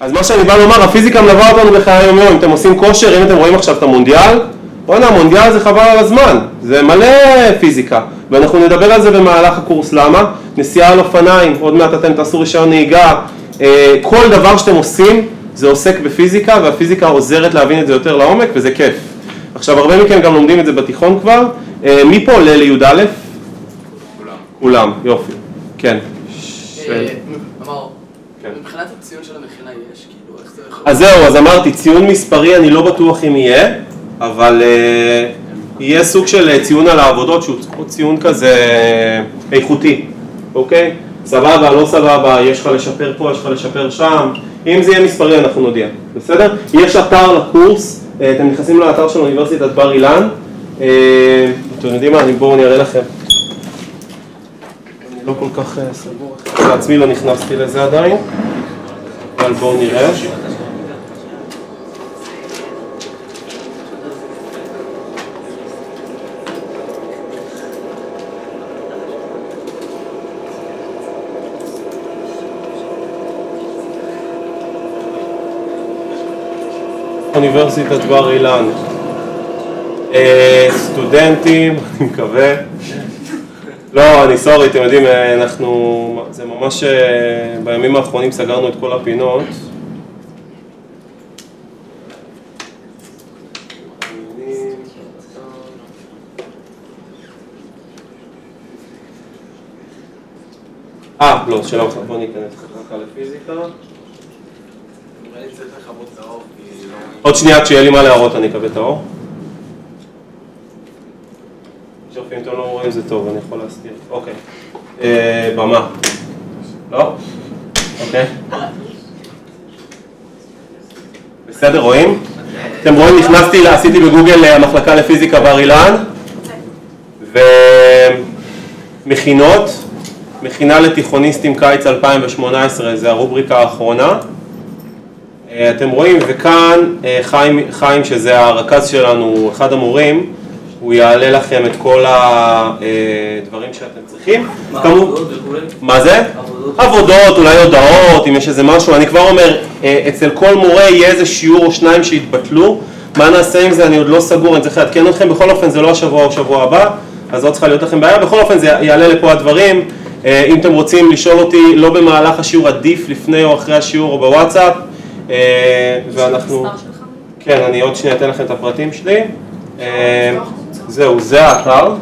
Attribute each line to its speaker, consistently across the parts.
Speaker 1: אז מה שאני בא לומר, הפיזיקה מלווה אותנו בחיי היום-יום. אם אתם עושים כושר, אם אתם רואים עכשיו את המונדיאל, בוא'נה, המונדיאל זה חבל על הזמן, זה מלא פיזיקה, ואנחנו נדבר על זה במהלך הקורס. למה? נסיעה על אופניים, עוד מעט אתם תעשו רישיון נהיגה, כל דבר שאתם עושים זה עוסק בפיזיקה, והפיזיקה עוזרת להבין את זה יותר לעומק, וזה כיף. עכשיו, הרבה מכם גם לומדים את זה בתיכון כבר. מי פה עולה לי"א? כולם. כולם, יופי. כן.
Speaker 2: אמר, מבחינת הציון של המכינה יש, כאילו, איך זה יכול...
Speaker 1: אז זהו, אז אמרתי, ציון מספרי אני לא בטוח אם יהיה, אבל יהיה סוג של ציון על העבודות שהוא ציון כזה איכותי, אוקיי? סבבה, לא סבבה, יש לך לשפר פה, יש לך לשפר שם. אם זה יהיה מספרי אנחנו נודיע, בסדר? יש אתר לקורס, אתם נכנסים לאתר של אוניברסיטת בר אילן. אתם יודעים מה, בואו אני אראה לכם. אני לא כל כך סגור, לעצמי לא נכנסתי לזה עדיין, אבל בואו נראה. אוניברסיטת בר אילן, סטודנטים, אני מקווה. לא, אני סורי, אתם יודעים, זה ממש, בימים האחרונים סגרנו את כל הפינות. לא, שלום, בוא ניכנס ככה לפיזיקה. עוד שנייה, כשיהיה לי מה להראות אני אקבל את האור. שופים, אם אתם לא רואים זה טוב, אני יכול להסתיר. אוקיי. במה. לא? אוקיי. בסדר, רואים? אתם רואים, נכנסתי, עשיתי בגוגל המחלקה לפיזיקה בר אילן. ומכינות. מכינה לתיכוניסטים קיץ 2018, זה הרובריקה האחרונה. אתם רואים, וכאן חיים, שזה הרכז שלנו, אחד המורים, הוא יעלה לכם את כל הדברים שאתם צריכים. מה זה? עבודות, אולי הודעות, אם יש איזה משהו. אני כבר אומר, אצל כל מורה יהיה איזה שיעור או שניים שהתבטלו. מה נעשה עם זה? אני עוד לא סגור, אני צריך לעדכן אתכם. בכל אופן זה לא השבוע או שבוע הבא, אז לא צריכה להיות לכם בעיה. בכל אופן זה יעלה לפה הדברים. אם אתם רוצים לשאול אותי, לא במהלך השיעור, עדיף לפני או אחרי השיעור או בוואטסאפ. ואנחנו... כן, אני עוד שנייה אתן לכם את הפרטים שלי. זהו, זה האתר.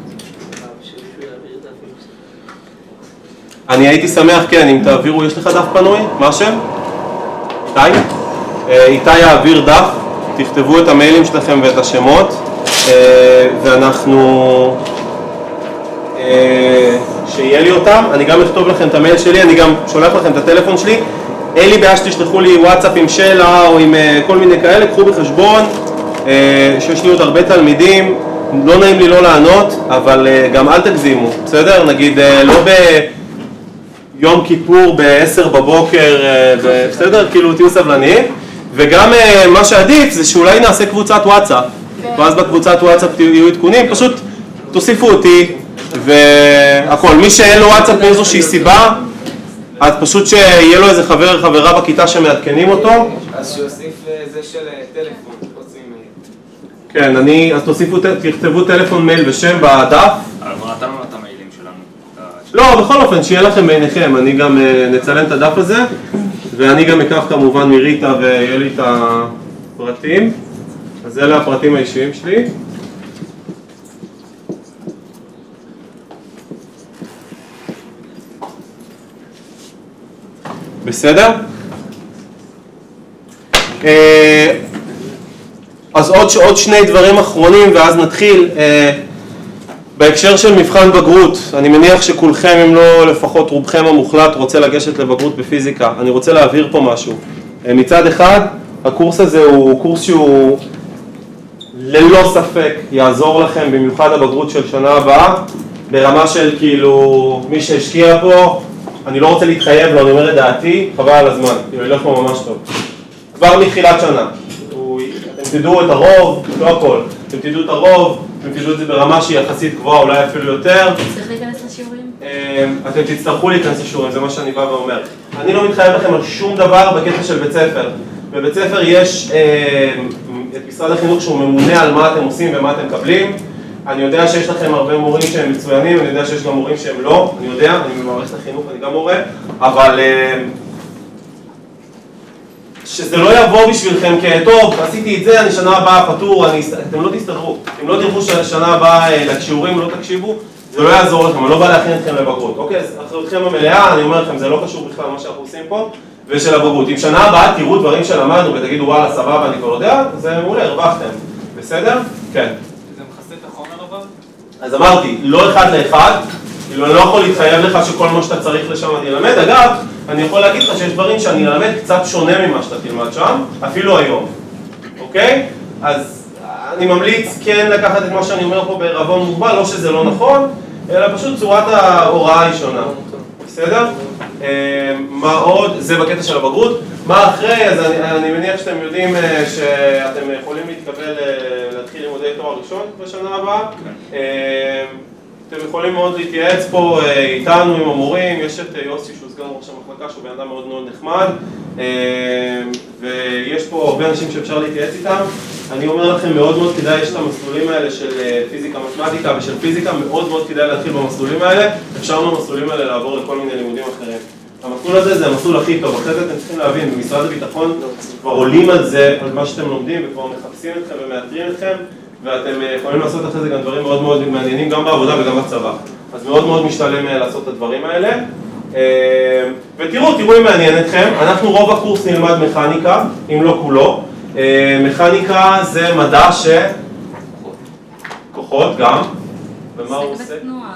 Speaker 1: אני הייתי שמח, כן, אם תעבירו, יש לך דף פנוי? מה השם? איתי? איתי יעביר דף, תכתבו את המיילים שלכם ואת השמות, ואנחנו... שיהיה לי אותם, אני גם אכתוב לכם את המייל שלי, אני גם שולח לכם את הטלפון שלי. אין לי בעיה שתשלחו לי וואטסאפ עם שאלה או עם כל מיני כאלה, קחו בחשבון שיש לי עוד הרבה תלמידים, לא נעים לי לא לענות, אבל גם אל תגזימו, בסדר? נגיד לא ביום כיפור ב-10 בבוקר, בסדר? כאילו תהיו סבלניים. וגם מה שעדיף זה שאולי נעשה קבוצת וואטסאפ, ואז בקבוצת וואטסאפ יהיו עדכונים, פשוט תוסיפו אותי והכל. מי שאין לו וואטסאפ מאיזושהי סיבה, אז פשוט שיהיה לו איזה חבר חברה בכיתה שמעדכנים אותו.
Speaker 3: אז שיוסיף זה של טלפון, רוצים...
Speaker 1: כן, אז תכתבו טלפון, מייל ושם בדף.
Speaker 4: אבל כבר נתנו את המיילים שלנו.
Speaker 1: לא, בכל אופן, שיהיה לכם בעיניכם. אני גם נצלם את הדף הזה, ואני גם אקח כמובן מריטה ויהיה לי את הפרטים. אז אלה הפרטים האישיים שלי. בסדר? אז עוד שני דברים אחרונים ואז נתחיל. בהקשר של מבחן בגרות, אני מניח שכולכם, אם לא לפחות רובכם המוחלט, רוצה לגשת לבגרות בפיזיקה. אני רוצה להבהיר פה משהו. מצד אחד, הקורס הזה הוא קורס שהוא ללא ספק יעזור לכם, במיוחד הבגרות של שנה הבאה, ברמה של כאילו מי שהשקיע פה, אני לא רוצה להתחייב לו, אני אומר את דעתי, חבל על הזמן, כאילו ילך פה ממש טוב. כבר מתחילת שנה. אתם תדעו את הרוב, לא הכל, אתם תדעו את הרוב, אתם תדעו את זה ברמה שהיא יחסית גבוהה, אולי אפילו יותר.
Speaker 5: צריך להיכנס לשיעורים?
Speaker 1: אתם תצטרכו להיכנס לשיעורים, זה מה שאני בא ואומר. אני לא מתחייב לכם על שום דבר בקטע של בית ספר. בבית ספר יש את משרד החינוך שהוא ממונה על מה אתם עושים ומה אתם מקבלים. אני יודע שיש לכם הרבה מורים שהם מצוינים, אני יודע שיש גם מורים שהם לא, אני יודע, אני במערכת החינוך, אני גם מורה, אבל שזה לא יבוא בשבילכם כטוב, עשיתי את זה, אני שנה הבאה פטור, אתם לא תסתדרו. אם לא תלכו שנה הבאה לשיעורים, לא תקשיבו, זה לא יעזור לכם, אני לא בא להכין אתכם לבגרות. אוקיי, אז אחריותכם המלאה, אני אומר לכם, זה לא קשור בכלל מה שאנחנו עושים פה, ושל הבגרות. אם שנה הבאה תראו דברים שלמדנו ותגידו, וואלה, סבבה, אני כבר יודע, זה מעולה, הרווחתם. בסדר? כן.
Speaker 3: זה מכסה את החומר אבל?
Speaker 1: אז אמרתי, לא אחד לאחד, כאילו אני לא יכול להתחייב לך שכל מה שאתה צריך לשם אני אלמד. אגב, אני יכול להגיד לך שיש דברים שאני אלמד קצת שונה ממה שאתה תלמד שם, אפילו היום. אוקיי? אז אני ממליץ כן לקחת את מה שאני אומר פה בערבון מוגבל, לא שזה לא נכון, אלא פשוט צורת ההוראה היא שונה. בסדר? מה עוד? זה בקטע של הבגרות. מה אחרי? אז אני מניח שאתם יודעים שאתם יכולים להתקבל להתחיל לימודי תואר ראשון בשנה הבאה. אתם יכולים מאוד להתייעץ פה איתנו, עם המורים. יש את יוסי שהוא סגן ראש המחלקה, שהוא בן אדם מאוד מאוד נחמד, ויש פה הרבה אנשים שאפשר להתייעץ איתם. אני אומר לכם, מאוד מאוד כדאי, יש את המסלולים האלה של פיזיקה, מתמטיקה ושל פיזיקה, מאוד מאוד כדאי להתחיל במסלולים האלה. אפשר במסלולים האלה לעבור לכל מיני לימודים אחרים. המסלול הזה זה המסלול הכי טוב. אחרי זה אתם צריכים להבין, במשרד הביטחון כבר עולים על זה, על מה שאתם לומדים, וכבר מחפשים אתכם ומאתרים אתכם, ואתם יכולים לעשות אחרי זה גם דברים מאוד מאוד מעניינים, גם בעבודה וגם בצבא. אז מאוד מאוד משתלם לעשות את הדברים האלה. ותראו אם מעניין אתכם, אנחנו רוב הקורס נלמד מכניקה, אם לא כולו. מכניקה זה מדע ש... כוחות גם. ומה הוא עושה?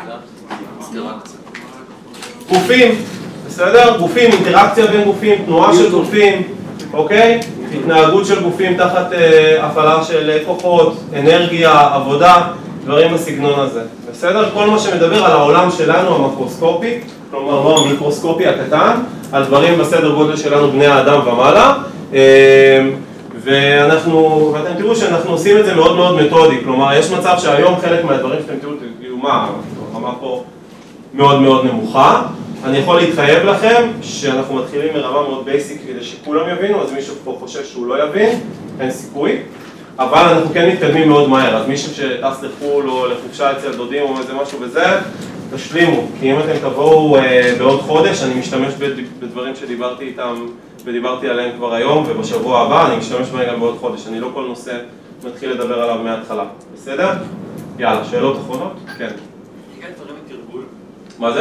Speaker 1: גופים, בסדר? גופים, אינטראקציה בין גופים, תנועה של גופים, אוקיי? התנהגות של גופים תחת הפעלה של כוחות, אנרגיה, עבודה, דברים בסגנון הזה. בסדר? כל מה שמדבר על העולם שלנו המקרוסקופי, כלומר המיקרוסקופי הקטן, על דברים בסדר גודל שלנו בני האדם ומעלה, ואתם תראו שאנחנו עושים את זה מאוד מאוד מתודי, כלומר יש מצב שהיום חלק מהדברים שאתם תראו, מה, הרמה פה מאוד מאוד נמוכה. אני יכול להתחייב לכם שאנחנו מתחילים מרמה מאוד בייסיק כדי שכולם יבינו, אז מישהו פה חושב שהוא לא יבין, אין סיכוי, אבל אנחנו כן מתקדמים מאוד מהר, אז מישהו שטס לחו"ל או לחופשה אצל דודים או איזה משהו וזה, תשלימו, כי אם אתם תבואו בעוד חודש, אני משתמש בדברים שדיברתי איתם ודיברתי עליהם כבר היום, ובשבוע הבא אני משתמש בהם גם בעוד חודש, אני לא כל נושא מתחיל לדבר עליו מההתחלה, בסדר? יאללה, שאלות אחרונות? כן. מה זה?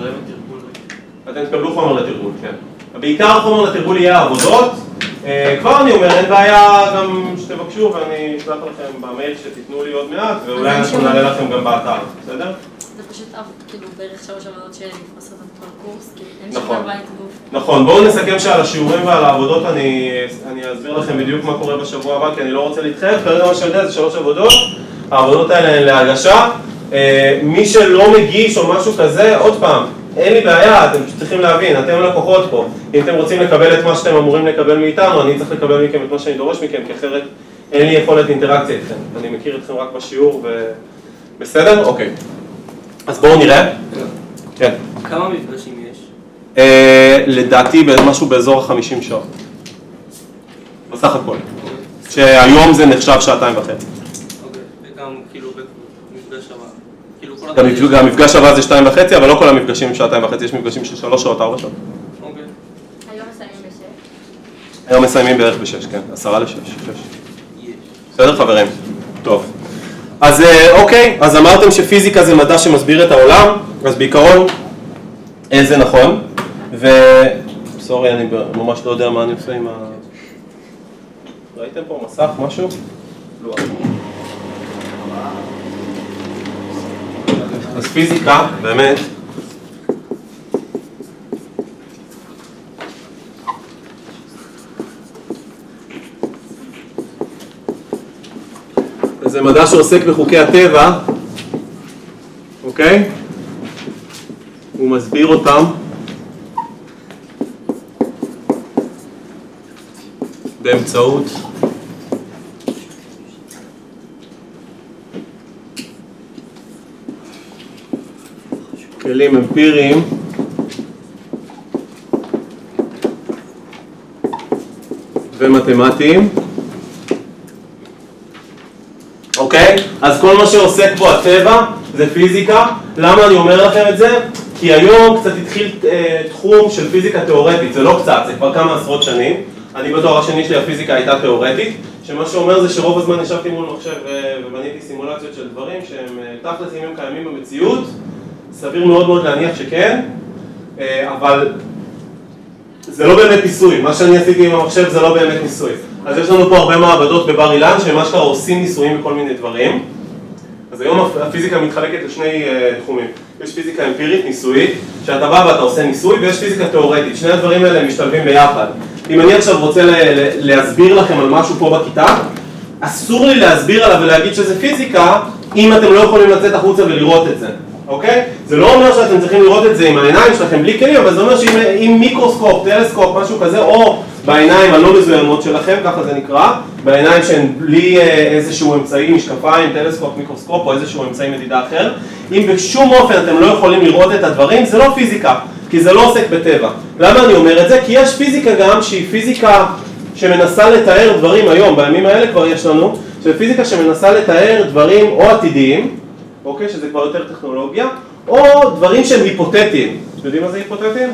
Speaker 1: אתם תקבלו חומר לתרגול, כן. בעיקר החומר לתרגול יהיה העבודות. כבר אני אומר, אין בעיה גם שתבקשו ואני אשלח לכם במייל שתיתנו לי עוד מעט, ואולי אנחנו נעלה לכם גם באתר, בסדר?
Speaker 5: זה פשוט כאילו בערך 3 עבודות שנפרסות את כל קורס, כי אין
Speaker 1: נכון.
Speaker 5: שם בית גוף.
Speaker 1: נכון, בואו נסכם שעל השיעורים ועל העבודות אני אסביר לכם בדיוק מה קורה בשבוע הבא, כי אני לא רוצה להתחייב, כרגע מה שאני יודע זה 3 עבודות, העבודות האלה הן להגשה. מי שלא מגיש או משהו כזה, עוד פעם, אין לי בעיה, אתם צריכים להבין, אתם לקוחות פה. אם אתם רוצים לקבל את מה שאתם אמורים לקבל מאיתנו, אני צריך לקבל מכם את מה שאני דורש מכם, כי אחרת אין לי יכולת אינטראקציה איתכם. אני מכיר אתכם רק בשיעור בסדר? אוקיי. אז בואו נראה. כן.
Speaker 3: כמה מפגשים יש?
Speaker 1: לדעתי משהו באזור 50 שעות. בסך הכל. שהיום זה נחשב 2.5 שעות.
Speaker 3: אוקיי, וגם כאילו במפגש הבא.
Speaker 1: גם המפגש הבא זה 2.5, אבל לא כל המפגשים הם 2.5, יש מפגשים של 3 שעות, 4 שעות.
Speaker 3: אוקיי.
Speaker 5: היום מסיימים ב-6?
Speaker 1: היום מסיימים בערך ב-6, כן, 5:50, 6. בסדר חברים? טוב. אז אוקיי, אז אמרתם שפיזיקה זה מדע שמסביר את העולם, אז בעיקרון זה נכון, סורי, אני ממש לא יודע מה אני עושה עם ראיתם פה מסך, משהו? לא. אז פיזיקה, באמת, זה מדע שעוסק בחוקי הטבע, אוקיי? הוא מסביר אותם באמצעות כלים אמפיריים ומתמטיים. אוקיי? אז כל מה שעוסק בו הטבע זה פיזיקה. למה אני אומר לכם את זה? כי היום קצת התחיל תחום של פיזיקה תיאורטית, זה לא קצת, זה כבר כמה עשרות שנים. אני בתואר השני שלי הפיזיקה הייתה תיאורטית, שמה שאומר זה שרוב הזמן ישבתי מול מחשב ובניתי סימולציות של דברים שהם תכלס אם הם קיימים במציאות, סביר מאוד מאוד להניח שכן, אבל זה לא באמת ניסוי, מה שאני עשיתי עם המחשב זה לא באמת ניסוי. אז יש לנו פה הרבה מעבדות בבר אילן שהם אשכרה עושים ניסויים בכל מיני דברים. אז היום הפיזיקה מתחלקת לשני תחומים. יש פיזיקה אמפירית, ניסויית, שאתה בא ואתה עושה ניסוי, ויש פיזיקה תיאורטית. שני הדברים האלה משתלבים ביחד. אם אני עכשיו רוצה להסביר לכם על משהו פה בכיתה, אסור לי להסביר עליו ולהגיד שזה פיזיקה, אם אתם לא יכולים לצאת החוצה ולראות את זה. אוקיי? זה לא אומר שאתם צריכים לראות את זה עם העיניים שלכם בלי כלים, אבל זה אומר שעם מיקרוסקופ, טלסקופ, משהו כזה, או בעיניים הלא מזוינות שלכם, ככה זה נקרא, בעיניים שהן בלי איזשהו אמצעי, משקפיים, טלסקופ, מיקרוסקופ או איזשהו אמצעי מדידה אחר. אם בשום אופן אתם לא יכולים לראות את הדברים, זה לא פיזיקה, כי זה לא עוסק בטבע. למה אני אומר את זה? כי יש פיזיקה גם שהיא פיזיקה שמנסה לתאר דברים היום, בימים האלה כבר יש לנו, שזה פיזיקה שמנסה לתאר דברים או עתידיים, אוקיי, שזה כבר יותר טכנולוגיה, או דברים שהם היפותטיים. אתם יודעים מה זה היפותטיים?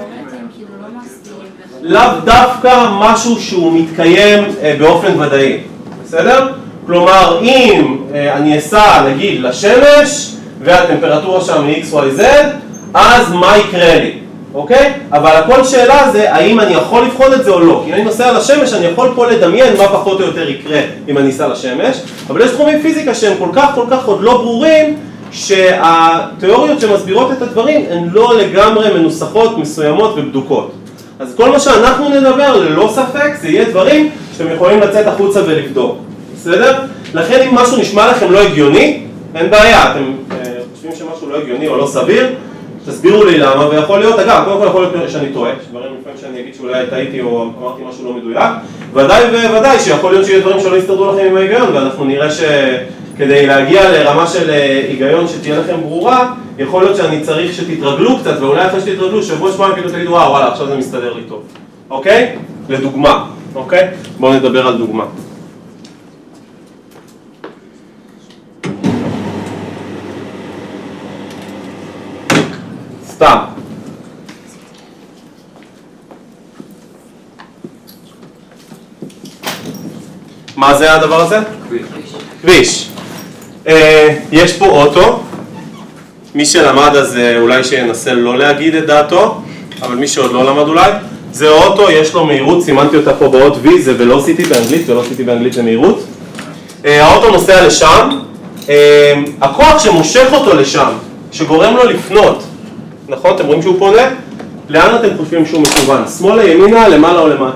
Speaker 1: לאו דווקא משהו שהוא מתקיים באופן ודאי, בסדר? כלומר, אם אני אסע, נגיד, לשמש, והטמפרטורה שם היא XYZ, אז מה יקרה לי? אוקיי? אבל הכל שאלה זה, האם אני יכול לבחון את זה או לא? כי אם אני נוסע לשמש, אני יכול פה לדמיין מה פחות או יותר יקרה אם אני אסע לשמש, אבל יש תחומי פיזיקה שהם כל כך עוד לא ברורים, שהתיאוריות שמסבירות את הדברים הן לא לגמרי מנוסחות, מסוימות ובדוקות. אז כל מה שאנחנו נדבר, ללא ספק, זה יהיה דברים שאתם יכולים לצאת החוצה ולבדוק. בסדר? לכן אם משהו נשמע לכם לא הגיוני, אין בעיה. אתם חושבים שמשהו לא הגיוני או לא סביר, תסבירו לי למה, ויכול להיות, אגב, קודם כל יכול להיות שאני טועה, דברים לפעמים שאני אגיד שאולי טעיתי או אמרתי משהו לא מדויק, ודאי וודאי שיכול להיות שיהיה דברים שלא יסתדרו לכם עם ההיגיון, ואנחנו נראה שכדי להגיע לרמה של היגיון שתהיה לכם ברורה, יכול להיות שאני צריך שתתרגלו קצת, ואולי אחרי שתתרגלו, שבוע שבועיים כאילו תגידו, וואלה, עכשיו זה מסתדר לי טוב. אוקיי? לדוגמה, אוקיי? בואו נדבר על דוגמה. סתם. מה זה הדבר הזה? כביש. יש פה אוטו. מי שלמד אז אולי שינסה לא להגיד את דעתו, אבל מי שעוד לא למד אולי. זה אוטו, יש לו מהירות, סימנתי אותה פה באות V, זה ולוסיטי באנגלית, ולוסיטי באנגלית זה מהירות. האוטו נוסע לשם. הכוח שמושך אותו לשם, שגורם לו לפנות, נכון? אתם רואים שהוא פונה? לאן אתם חושבים שהוא מכוון? שמאלה, ימינה, למעלה או למטה?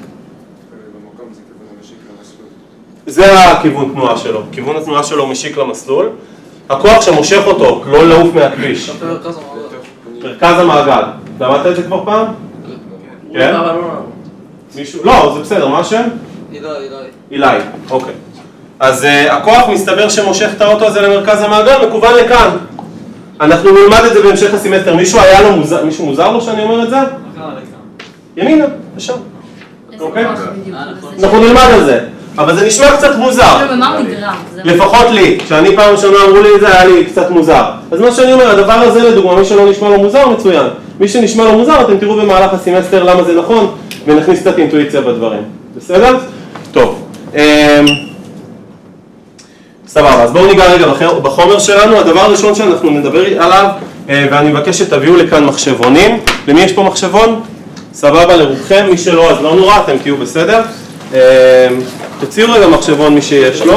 Speaker 1: זה הכיוון תנועה שלו. כיוון התנועה שלו משיק למסלול. הכוח שמושך אותו, לא לעוף מהכביש. מרכז המעגל. למדת את זה כבר פעם? כן? מישהו? לא, זה בסדר, מה השם? אילי, אוקיי. אז הכוח מסתבר שמושך את האוטו הזה למרכז המעגל, מכוון לכאן. אנחנו נלמד את זה בהמשך הסמסטר. מישהו מוזר לו שאני אומר את זה? ימינה, לשם. אוקיי? אנחנו נלמד על זה. אבל זה נשמע קצת מוזר. לפחות לי. כשאני פעם ראשונה אמרו לי את זה, היה לי קצת מוזר. אז מה שאני אומר, הדבר הזה לדוגמה, מי שלא נשמע לו מוזר, מצוין. מי שנשמע לו מוזר, אתם תראו במהלך הסמסטר למה זה נכון, ונכניס קצת אינטואיציה בדברים. בסדר? טוב. סבבה, אז בואו ניגע רגע בחומר שלנו. הדבר הראשון שאנחנו נדבר עליו, ואני מבקש שתביאו לכאן מחשבונים. למי יש פה מחשבון? סבבה, לרובכם. מי שלא, אז לא נורא, אתם תהיו בסדר. תוציאו רגע מחשבון מי שיש לו.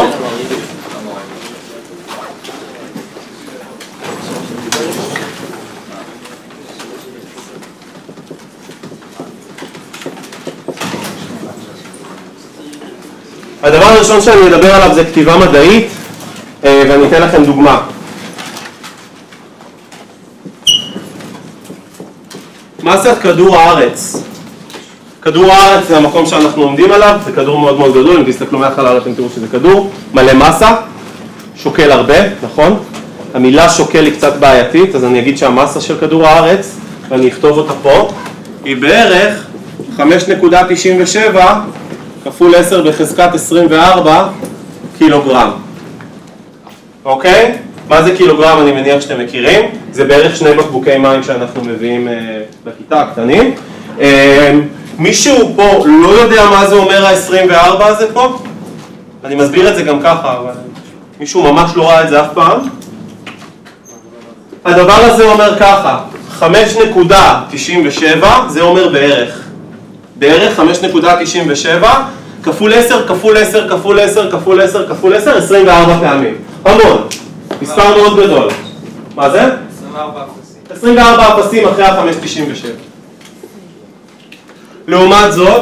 Speaker 1: הדבר הראשון שאני אדבר עליו זה כתיבה מדעית, ואני אתן לכם דוגמה. מסת כדור הארץ. כדור הארץ זה המקום שאנחנו עומדים עליו, זה כדור מאוד מאוד גדול, אם תסתכלו מהחלל אתם תראו שזה כדור, מלא מסה, שוקל הרבה, נכון? המילה שוקל היא קצת בעייתית, אז אני אגיד שהמסה של כדור הארץ, ואני אכתוב אותה פה, היא בערך 5.97 כפול 10 בחזקת 24 קילוגרם. אוקיי? מה זה קילוגרם? אני מניח שאתם מכירים. זה בערך 2 בקבוקי מים שאנחנו מביאים לכיתה הקטנים. מישהו פה לא יודע מה זה אומר ה-24 הזה פה? אני מסביר את זה גם ככה, אבל מישהו ממש לא ראה את זה אף פעם. הדבר הזה אומר ככה, 5.97 זה אומר בערך. בערך 5.97 כפול 10 כפול 10 כפול 10 כפול 10 כפול 10, 24 פעמים. המון. מספר מאוד גדול. מה זה?
Speaker 3: 24 אפסים.
Speaker 1: 24 אפסים אחרי ה-5.97. לעומת זאת,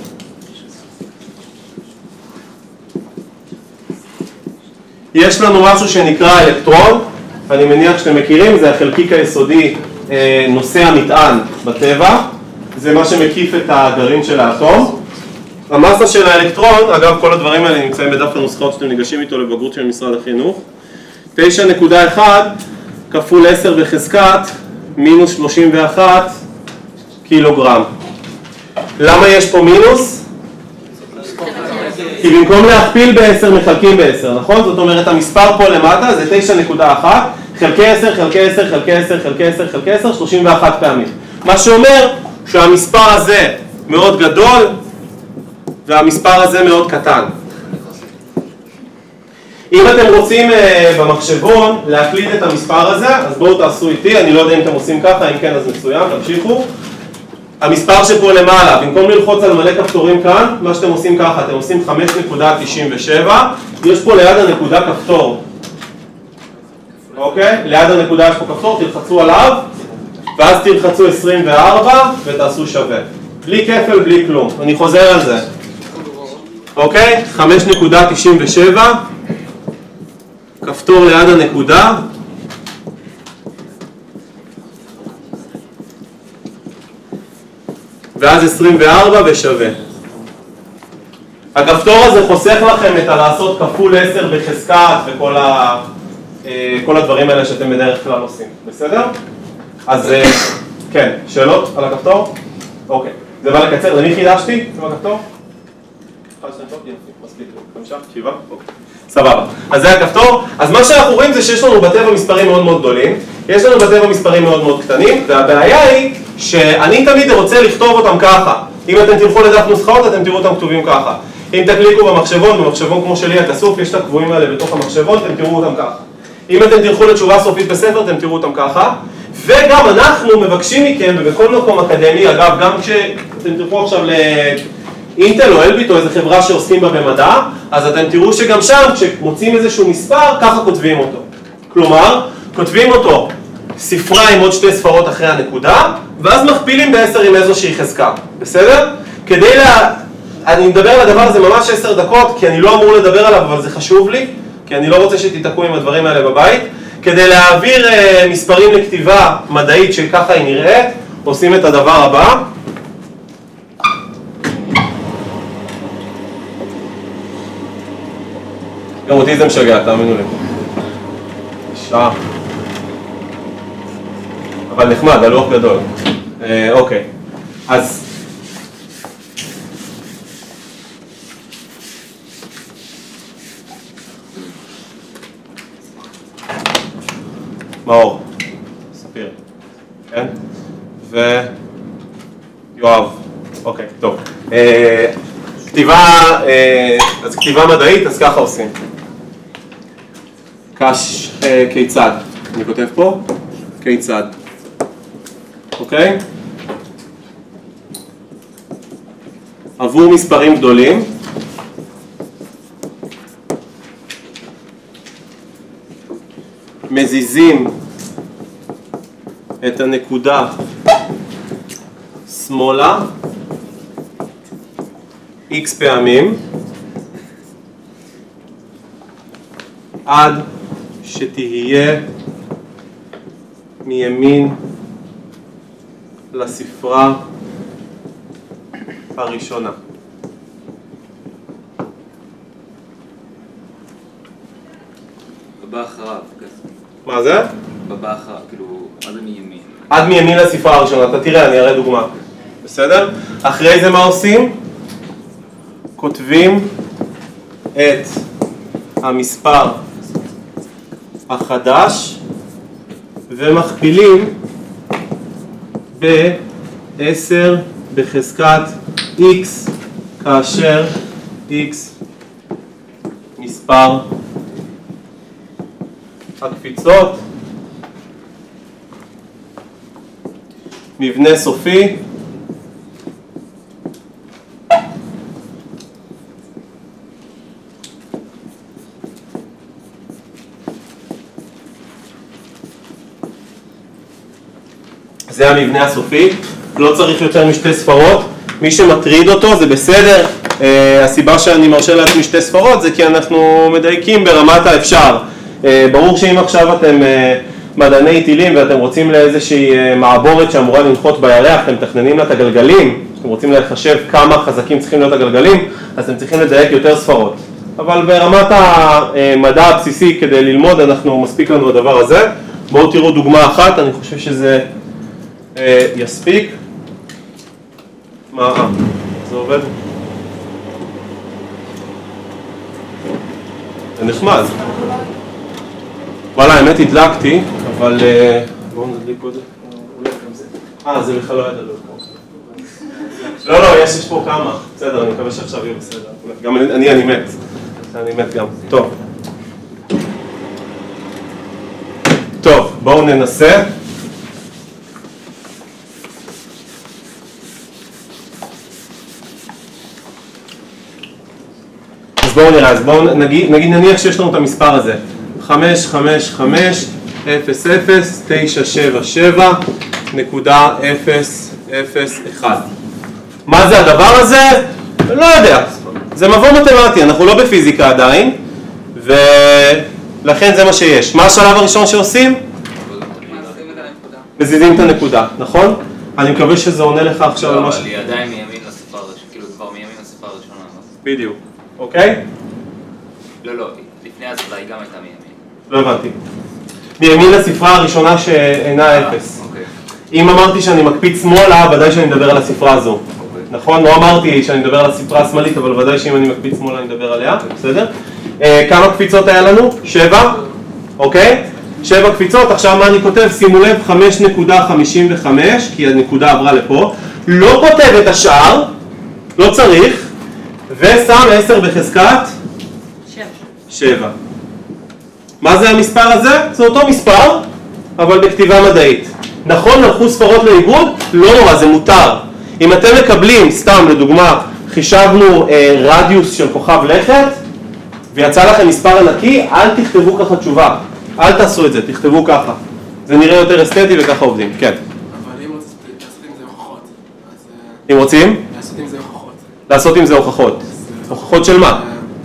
Speaker 1: יש לנו משהו שנקרא אלקטרון, אני מניח שאתם מכירים, זה החלקיק היסודי נושא המטען בטבע, זה מה שמקיף את הגרעין של האטום. המסה של האלקטרון, אגב כל הדברים האלה נמצאים בדף הנוסחאות שאתם ניגשים איתו לבגרות של משרד החינוך, 9.1 כפול 10 בחזקת מינוס 31 קילוגרם. למה יש פה מינוס? כי במקום להכפיל ב-10 מחלקים ב-10, נכון? זאת אומרת המספר פה למטה זה 9.1 חלקי 10 חלקי 10 חלקי 10 חלקי 10 חלקי 10 31 פעמים. מה שאומר שהמספר הזה מאוד גדול והמספר הזה מאוד קטן. אם אתם רוצים במחשבון להקליד את המספר הזה, אז בואו תעשו איתי, אני לא יודע אם אתם עושים ככה, אם כן אז מצוין, תמשיכו. המספר שפה למעלה, במקום ללחוץ על מלא כפתורים כאן, מה שאתם עושים ככה, אתם עושים 5.97, יש פה ליד הנקודה כפתור. אוקיי? ליד הנקודה יש פה כפתור, תלחצו עליו, ואז תלחצו 24 ותעשו שווה. בלי כפל, בלי כלום. אני חוזר על זה. אוקיי? 5.97, כפתור ליד הנקודה, ואז 24 ושווה. הכפתור הזה חוסך לכם את הלעשות כפול 10 בחזקת וכל הדברים האלה שאתם בדרך כלל עושים. בסדר? אז כן, שאלות על הכפתור? אוקיי. זה בא לקצר, למי חידשתי? זה בכפתור? 1, 2, 3, מספיק, 5, 7, אוקיי. סבבה. אז זה הכפתור. אז מה שאנחנו רואים זה שיש לנו בטבע מספרים מאוד מאוד גדולים, יש לנו בטבע מספרים מאוד מאוד קטנים, והבעיה היא שאני תמיד רוצה לכתוב אותם ככה. אם אתם תלכו לדף נוסחאות, אתם תראו אותם כתובים ככה. אם תקליקו במחשבון כמו שלי הכסוף, יש את הקבועים האלה בתוך המחשבון, אתם תראו אותם ככה. אם אתם תלכו לתשובה סופית בספר, אתם תראו אותם ככה. וגם אנחנו מבקשים מכם, ובכל מקום אקדמי, אגב, גם כשאתם תלכו עכשיו לאינטל או אלביט או איזו חברה שעוסקים בה במדע, אז אתם תראו שגם שם, כשמוצאים איזשהו מספר, ככה כותבים אותו. כלומר, כותבים אותו ספרה עם עוד 2 ספרות אחרי הנקודה, ואז מכפילים ב10 עם איזושהי חזקה. בסדר? אני מדבר על הדבר הזה ממש 10 דקות, כי אני לא אמור לדבר עליו, אבל זה חשוב לי, כי אני לא רוצה שתתעקו עם הדברים האלה בבית. כדי להעביר מספרים לכתיבה מדעית שככה היא נראית, עושים את הדבר הבא. גם אותי זה משגע, תאמינו לי. שעה. אבל נחמד, הלוח גדול. אוקיי. אז מאור, ספיר, כן? ויואב, אוקיי, טוב. אז כתיבה מדעית, אז ככה עושים. כיצד, אני כותב פה, כיצד, אוקיי? עבור מספרים גדולים, מזיזים את הנקודה שמאלה x פעמים עד שתהיה מימין לספרה הראשונה.
Speaker 4: הבא אחריו,
Speaker 1: מה זה?
Speaker 4: בבא אחר, כאילו, מה זה מימין?
Speaker 1: עד מימין לספרה הראשונה, אתה תראה, אני אראה דוגמה. בסדר? אחרי זה מה עושים? כותבים את המספר החדש ומכפילים ב-10 בחזקת x, כאשר x מספר הקפיצות, מבנה סופי, זה המבנה הסופי, לא צריך יותר משתי ספרות, מי שמטריד אותו זה בסדר, הסיבה שאני מרשה לעצמי שתי ספרות זה כי אנחנו מדייקים ברמת האפשר. ברור שאם עכשיו אתם מדעני טילים ואתם רוצים לאיזושהי מעבורת שאמורה לנחות בירח, אתם מתכננים לה את הגלגלים, אתם רוצים לחשב כמה חזקים צריכים להיות הגלגלים, אז אתם צריכים לדייק יותר ספרות. אבל ברמת המדע הבסיסי כדי ללמוד אנחנו מספיק לנו הדבר הזה. בואו תראו דוגמה אחת, אני חושב שזה יספיק. מה? זה עובד? זה נחמד. וואלה, האמת הדלקתי, אבל בואו נדליק עוד זה. זה בכלל לא ידע לא. לא, יש פה כמה. בסדר, אני מקווה שעכשיו יהיה בסדר. גם אני מת. אני מת גם. טוב, בואו ננסה. אז בואו נראה, אז בואו נניח שיש לנו את המספר הזה 555,977.001. מה זה הדבר הזה? לא יודע, זה מבוא מתמטי, אנחנו לא בפיזיקה עדיין ולכן זה מה שיש. מה השלב הראשון שעושים? מזיזים את הנקודה, נכון? אני מקווה שזה עונה לך עכשיו על משהו.
Speaker 4: אבל היא עדיין מימין לספרה הראשונה, כאילו כבר מימין לספרה הראשונה.
Speaker 1: בדיוק, אוקיי?
Speaker 4: לא, לפני הספרה היא גם הייתה מימין.
Speaker 1: לא הבנתי. מימין לספרה הראשונה שאינה 0. אם אמרתי שאני מקפיץ שמאלה, ודאי שאני מדבר על הספרה הזו. נכון? לא אמרתי שאני מדבר על הספרה השמאלית, אבל ודאי שאם אני מקפיץ שמאלה אני מדבר עליה, בסדר? כמה קפיצות היה לנו? 7, אוקיי? 7 קפיצות, עכשיו מה אני כותב? שימו לב, 5.55, כי הנקודה עברה לפה. לא כותב את השאר, לא צריך, ושם 10 בחזקת? 7. מה זה המספר הזה? זה אותו מספר, אבל בכתיבה מדעית. נכון, הלכו ספרות לאיבוד? לא נורא, זה מותר. אם אתם מקבלים, סתם לדוגמה, חישבנו רדיוס של כוכב לכת, ויצא לכם מספר ענקי, אל תכתבו ככה תשובה. אל תעשו את זה, תכתבו ככה. זה נראה יותר אסתטי וככה עובדים, כן.
Speaker 2: אבל אם רוצים לעשות עם זה הוכחות,
Speaker 1: אם רוצים?
Speaker 2: לעשות עם זה הוכחות.
Speaker 1: לעשות עם זה הוכחות. הוכחות של מה?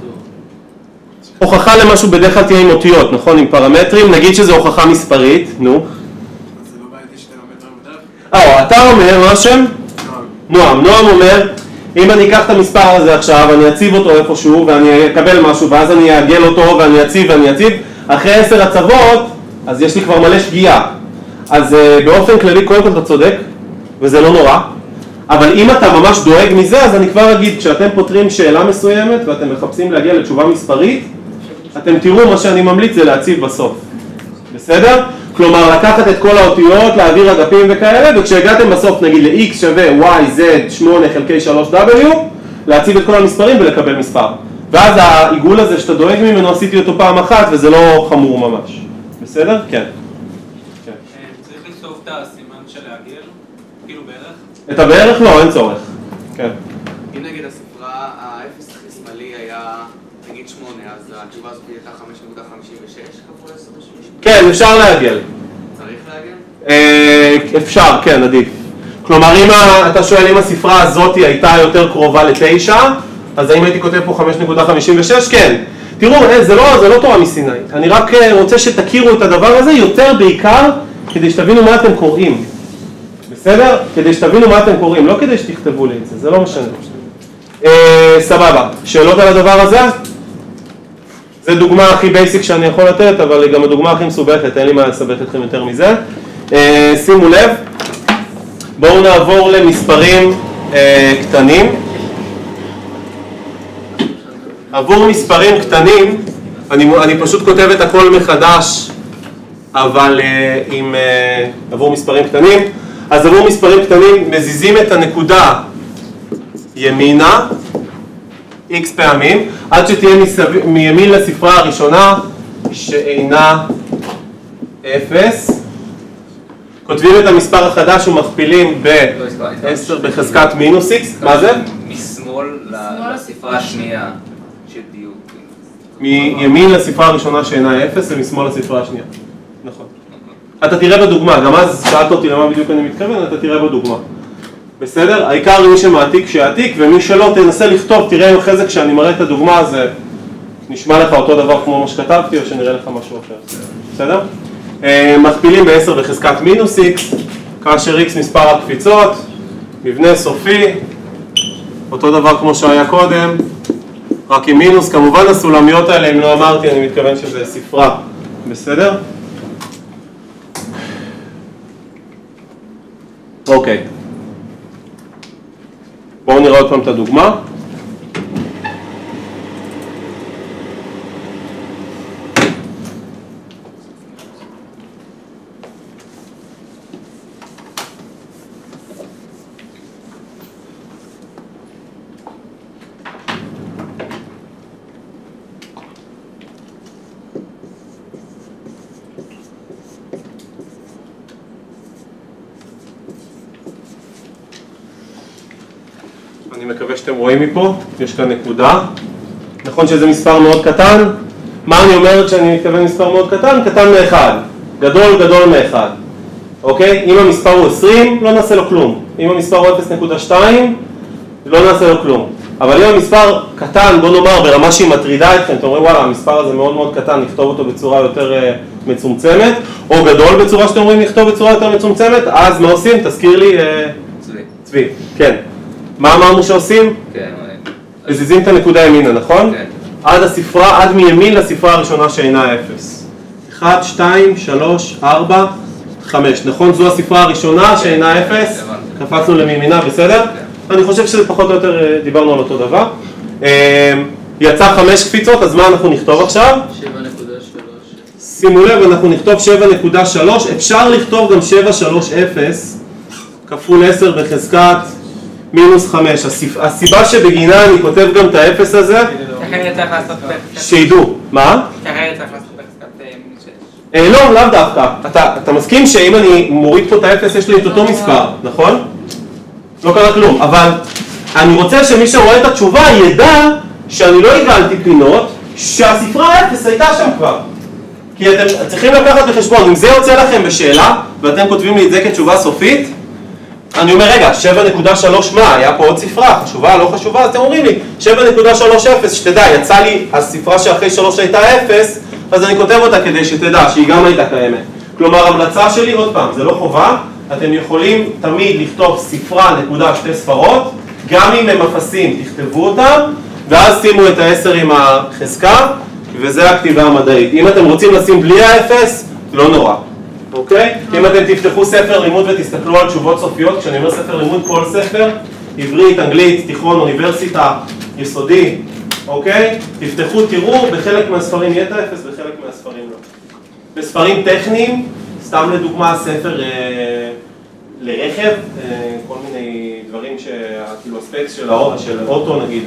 Speaker 1: הוכחה למשהו בדרך כלל תהיה עם אותיות, נכון? עם פרמטרים, נגיד שזו הוכחה מספרית, נו.
Speaker 2: אז זה לא בעייתי שאתה לומד דברים בדרך?
Speaker 1: אתה אומר, מה השם? נועם. נועם אומר, אם אני אקח את המספר הזה עכשיו, אני אציב אותו איפשהו ואני אקבל משהו, ואז אני אעגל אותו ואני אציב, אחרי 10 הצבות, אז יש לי כבר מלא שגיאה. אז באופן כללי, קודם כל אתה צודק, וזה לא נורא, אבל אם אתה ממש דואג מזה, אז אני כבר אגיד, כשאתם פותרים שאלה מסוימת ואתם מחפשים להגיע לתשובה מספרית, אתם תראו מה שאני ממליץ זה להציב בסוף. בסדר? כלומר, לקחת את כל האותיות, להעביר אגפים וכאלה, וכשהגעתם בסוף, נגיד ל-x שווה y, z, 8 חלקי 3w, להציב את כל המספרים ולקבל מספר. ואז העיגול הזה שאתה דואג ממנו, עשיתי אותו פעם אחת, וזה לא חמור ממש. בסדר? כן.
Speaker 3: צריך לכתוב את הסימן של לעגל? כאילו בערך?
Speaker 1: את הבערך לא, אין צורך. כן.
Speaker 2: אם נגיד הספרה, האפס השמאלי היה נגיד 8, אז התשובה הזאת הייתה 5.56 כפול 10 ב-8?
Speaker 1: כן, אפשר להגל.
Speaker 2: צריך להגל?
Speaker 1: אפשר, כן, עדיף. כלומר, אם אתה שואל אם הספרה הזאת הייתה יותר קרובה ל9, אז האם הייתי כותב פה 5.56? כן. תראו, זה לא תורה מסיני. אני רק רוצה שתכירו את הדבר הזה יותר בעיקר כדי שתבינו מה אתם קוראים. בסדר? כדי שתבינו מה אתם קוראים, לא כדי שתכתבו לי את זה, זה לא משנה. סבבה. שאלות על הדבר הזה? זו דוגמה הכי בייסיק שאני יכול לתת, אבל היא גם הדוגמה הכי מסובכת, אין לי מה לסבך אתכם יותר מזה. שימו לב, בואו נעבור למספרים קטנים. עבור מספרים קטנים, אני פשוט כותב את הכל מחדש, אבל עבור מספרים קטנים, אז עבור מספרים קטנים מזיזים את הנקודה ימינה, x פעמים, עד שתהיה מימין לספרה הראשונה שאינה 0. כותבים את המספר החדש ומכפילים ב-10 בחזקת מינוס x. מה זה?
Speaker 4: משמאל לספרה השנייה של דיוק.
Speaker 1: מימין לספרה הראשונה שאינה 0 ומשמאל לספרה השנייה. נכון. אתה תראה בדוגמה, גם אז שאלת אותי למה בדיוק אני מתכוון, אתה תראה בדוגמה. בסדר? העיקר מי שמעתיק שיעתיק, ומי שלא תנסה לכתוב, תראה אחרי זה כשאני מראה את הדוגמה, זה נשמע לך אותו דבר כמו מה שכתבתי, או שנראה לך משהו אחר. בסדר? מכפילים ב-10 בחזקת מינוס x, כאשר x מספר הקפיצות, מבנה סופי, אותו דבר כמו שהיה קודם, רק עם מינוס. כמובן הסולמיות האלה, אם לא אמרתי, אני מתכוון שזה ספרה. בסדר? אוקיי. בואו נראה עוד פעם את הדוגמה. אני מקווה שאתם רואים מפה, יש כאן נקודה. נכון שזה מספר מאוד קטן? מה אני אומר כשאני מתכוון מספר מאוד קטן? קטן מאחד. גדול מאחד. אוקיי? אם המספר הוא 20, לא נעשה לו כלום. אם המספר הוא 0.2, לא נעשה לו כלום. אבל אם המספר קטן, בוא נאמר, ברמה שהיא מטרידה אתכם, אתם אומרים, וואלה, המספר הזה מאוד מאוד קטן, נכתוב אותו בצורה יותר מצומצמת, או גדול בצורה שאתם אומרים לכתוב בצורה יותר מצומצמת, אז מה עושים? תזכיר לי... צבי. כן. מה אמרנו שעושים?
Speaker 4: כן.
Speaker 1: מזיזים את הנקודה ימינה, נכון?
Speaker 4: כן.
Speaker 1: עד מימין לספרה הראשונה שאינה 0. 1, 2, 3, 4, 5. נכון? זו הספרה הראשונה שאינה 0. קפצנו למימינה, בסדר? אני חושב שזה פחות או יותר דיברנו על אותו דבר. יצא 5 קפיצות, אז מה אנחנו נכתוב עכשיו?
Speaker 6: 7.3.
Speaker 1: שימו לב, אנחנו נכתוב 7.3. אפשר לכתוב גם 730 כפול 10 בחזקת מינוס 5. הסיבה שבגינה אני כותב גם את האפס הזה,
Speaker 3: אחרת צריך לעשות
Speaker 1: שידעו. מה?
Speaker 3: אחרת צריך לעשות בחזקת מינוס 6.
Speaker 1: לא, לאו דווקא. אתה מסכים שאם אני מוריד פה את האפס יש לי את אותו מספר, נכון? לא קרה כלום, אבל אני רוצה שמי שרואה את התשובה ידע שאני לא הגלתי פינות, שהספרה האפס הייתה שם כבר. כי אתם צריכים לקחת בחשבון, אם זה יוצא לכם בשאלה, ואתם כותבים לי את זה כתשובה סופית, אני אומר, רגע, 7.3 מה? היה פה עוד ספרה, חשובה, לא חשובה? אז אתם אומרים לי, 7.30, שתדע, יצא לי הספרה שאחרי 3 הייתה 0, אז אני כותב אותה כדי שתדע שהיא גם הייתה קיימת. כלומר, המלצה שלי, עוד פעם, זה לא חובה, אתם יכולים תמיד לכתוב ספרה, נקודה, 2 ספרות, גם אם הם אפסים, תכתבו אותם, ואז שימו את ה10 עם החזקה, וזה הכתיבה המדעית. אם אתם רוצים לשים בלי ה0, לא נורא. אוקיי? אם אתם תפתחו ספר לימוד ותסתכלו על תשובות סופיות, כשאני אומר ספר לימוד, כל ספר, עברית, אנגלית, תיכון, אוניברסיטה, יסודי, אוקיי? תפתחו, תראו, בחלק מהספרים יהיה את האפס, בחלק מהספרים לא. בספרים טכניים, סתם לדוגמה ספר לרכב, כל מיני דברים כאילו הספקס של אוטו נגיד,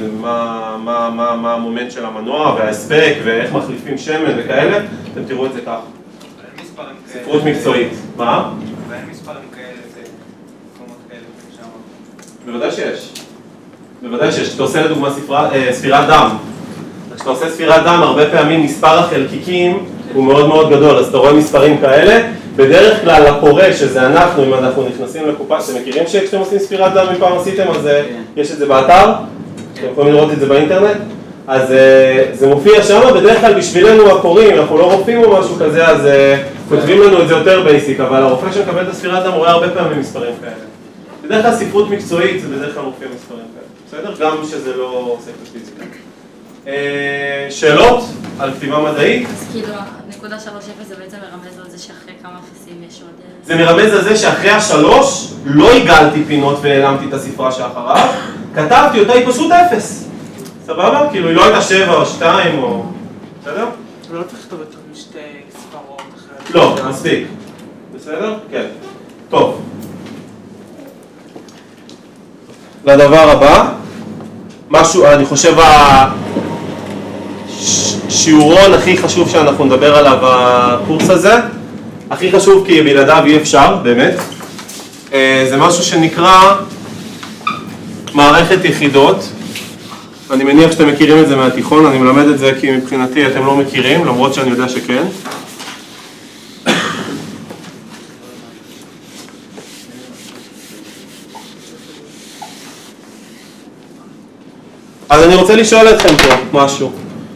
Speaker 1: מה המומנט של המנוע וההספק ואיך מחליפים שמן וכאלה, אתם תראו את זה ככה. ספרות מקצועית. מה?
Speaker 3: ואין מספרים כאלה, זה מקומות כאלה, שם.
Speaker 1: בוודאי שיש. בוודאי שיש. כשאתה עושה לדוגמה ספירת דם. כשאתה עושה ספירת דם, הרבה פעמים מספר החלקיקים הוא מאוד מאוד גדול, אז אתה רואה מספרים כאלה. בדרך כלל הקורא, שזה אנחנו, אם אנחנו נכנסים לקופה, אתם מכירים שכשאתם עושים ספירת דם אם פעם עשיתם, אז יש את זה באתר? אתם יכולים לראות את זה באינטרנט? אז זה מופיע שם, בדרך כלל בשבילנו הקוראים, אנחנו לא רופאים או משהו כזה, אז כותבים לנו את זה יותר בייסיק, אבל הרופא שמקבל את הספירת דם רואה הרבה פעמים מספרים כאלה. בדרך כלל ספרות מקצועית זה בדרך כלל מופיע מספרים כאלה, בסדר? גם שזה לא עוסק בפיזיקה. שאלות? על כתיבה מדעית.
Speaker 5: אז כאילו, נקודה 3.0 זה בעצם מרמז על זה שאחרי כמה אפסים יש עוד...
Speaker 1: זה מרמז על זה שאחרי השלוש לא עיגלתי פינות והעלמתי את הספרה שאחריו, כתבתי אותה, היא פשוט 0. סבבה? כאילו היא לא הייתה 7 או 2 או... בסדר?
Speaker 6: אבל לא צריך לכתוב יותר משתי ספרות אחרת.
Speaker 1: לא, מספיק. בסדר? כן. טוב. לדבר הבא, משהו, אני חושב השיעורון הכי חשוב שאנחנו נדבר עליו בקורס הזה, הכי חשוב כי בלעדיו אי אפשר, באמת, זה משהו שנקרא מערכת יחידות. אני מניח שאתם מכירים את זה מהתיכון, אני מלמד את זה כי מבחינתי אתם לא מכירים, למרות שאני יודע שכן. אז אני רוצה לשאול אתכם פה משהו.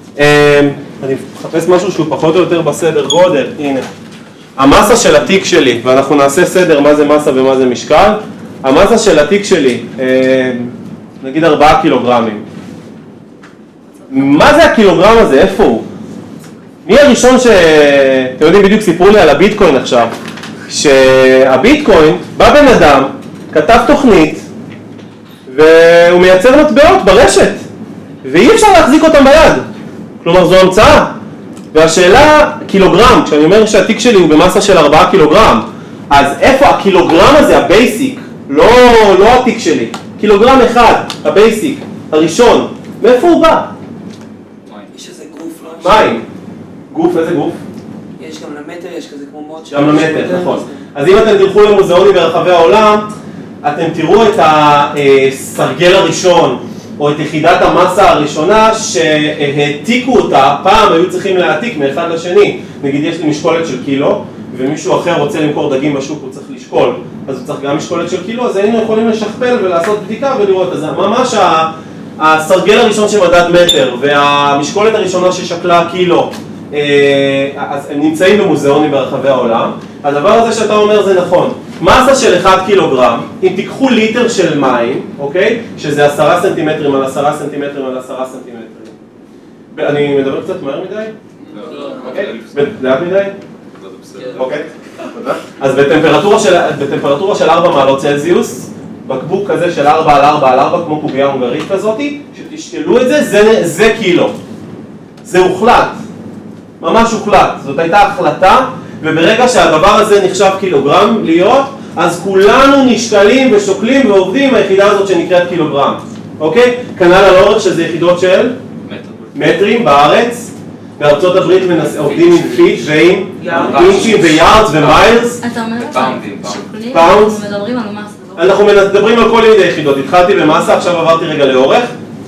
Speaker 1: אני מחפש משהו שהוא פחות או יותר בסדר גודל. הנה. המסה של התיק שלי, ואנחנו נעשה סדר מה זה מסה ומה זה משקל. המסה של התיק שלי, נגיד 4 קילוגרמים. מה זה הקילוגרם הזה? איפה הוא? מי הראשון אתם יודעים, בדיוק סיפרו לי על הביטקוין עכשיו. שהביטקוין, בא בן אדם, כתב תוכנית, והוא מייצר מטבעות ברשת, ואי אפשר להחזיק אותם ביד. כלומר, זו המצאה. והשאלה, קילוגרם, כשאני אומר שהתיק שלי הוא במסה של 4 קילוגרם, אז איפה הקילוגרם הזה, הבייסיק, לא התיק שלי, קילוגרם אחד, הבייסיק, הראשון, מאיפה הוא בא?
Speaker 6: יש איזה גוף, לא?
Speaker 1: מים. גוף, איזה גוף?
Speaker 6: יש גם למטר, יש כזה כמו מוד
Speaker 1: גם למטר, נכון. אז אם אתם תלכו למוזיאונים ברחבי העולם, אתם תראו את הסרגל הראשון, או את יחידת המסה הראשונה שהעתיקו אותה, פעם היו צריכים להעתיק מאחד לשני. נגיד יש לי משקולת של קילו, ומישהו אחר רוצה למכור דגים בשוק, הוא צריך לשקול, אז הוא צריך גם משקולת של קילו, אז היינו יכולים לשכפל ולעשות בדיקה ולראות. אז ממש הסרגל הראשון שמדד מטר, והמשקולת הראשונה ששקלה קילו, אז הם נמצאים במוזיאונים ברחבי העולם. הדבר הזה שאתה אומר זה נכון. מסה של 1 קילוגרם, אם תיקחו ליטר של מים, אוקיי? שזה 10 סנטימטרים על 10 סנטימטרים על 10 סנטימטרים. אני מדבר קצת מהר מדי? אוקיי? לאט מדי? אוקיי. אז בטמפרטורה של 4 מעלות צלזיוס, בקבוק כזה של 4 על 4 על 4, כמו קובייה הונגרית כזאת, שתשקלו את זה, זה קילו. זה הוחלט. ממש הוחלט. זאת הייתה החלטה, וברגע שהדבר הזה נחשב קילוגרם להיות, אז כולנו נשקלים ושוקלים ועובדים היחידה הזאת שנקראת קילוגרם. אוקיי? כנ"ל על אורך שזה יחידות של מטרים בארץ. בארצות הברית עובדים עם פיט ועם אינצ'ים ויארדס ומיילס.
Speaker 5: אתה אומר שוקלים,
Speaker 1: פאונדס.
Speaker 5: אנחנו מדברים על מסה.
Speaker 1: אנחנו מדברים על כל ידי יחידות. התחלתי במסה, עכשיו עברתי רגע לאורך.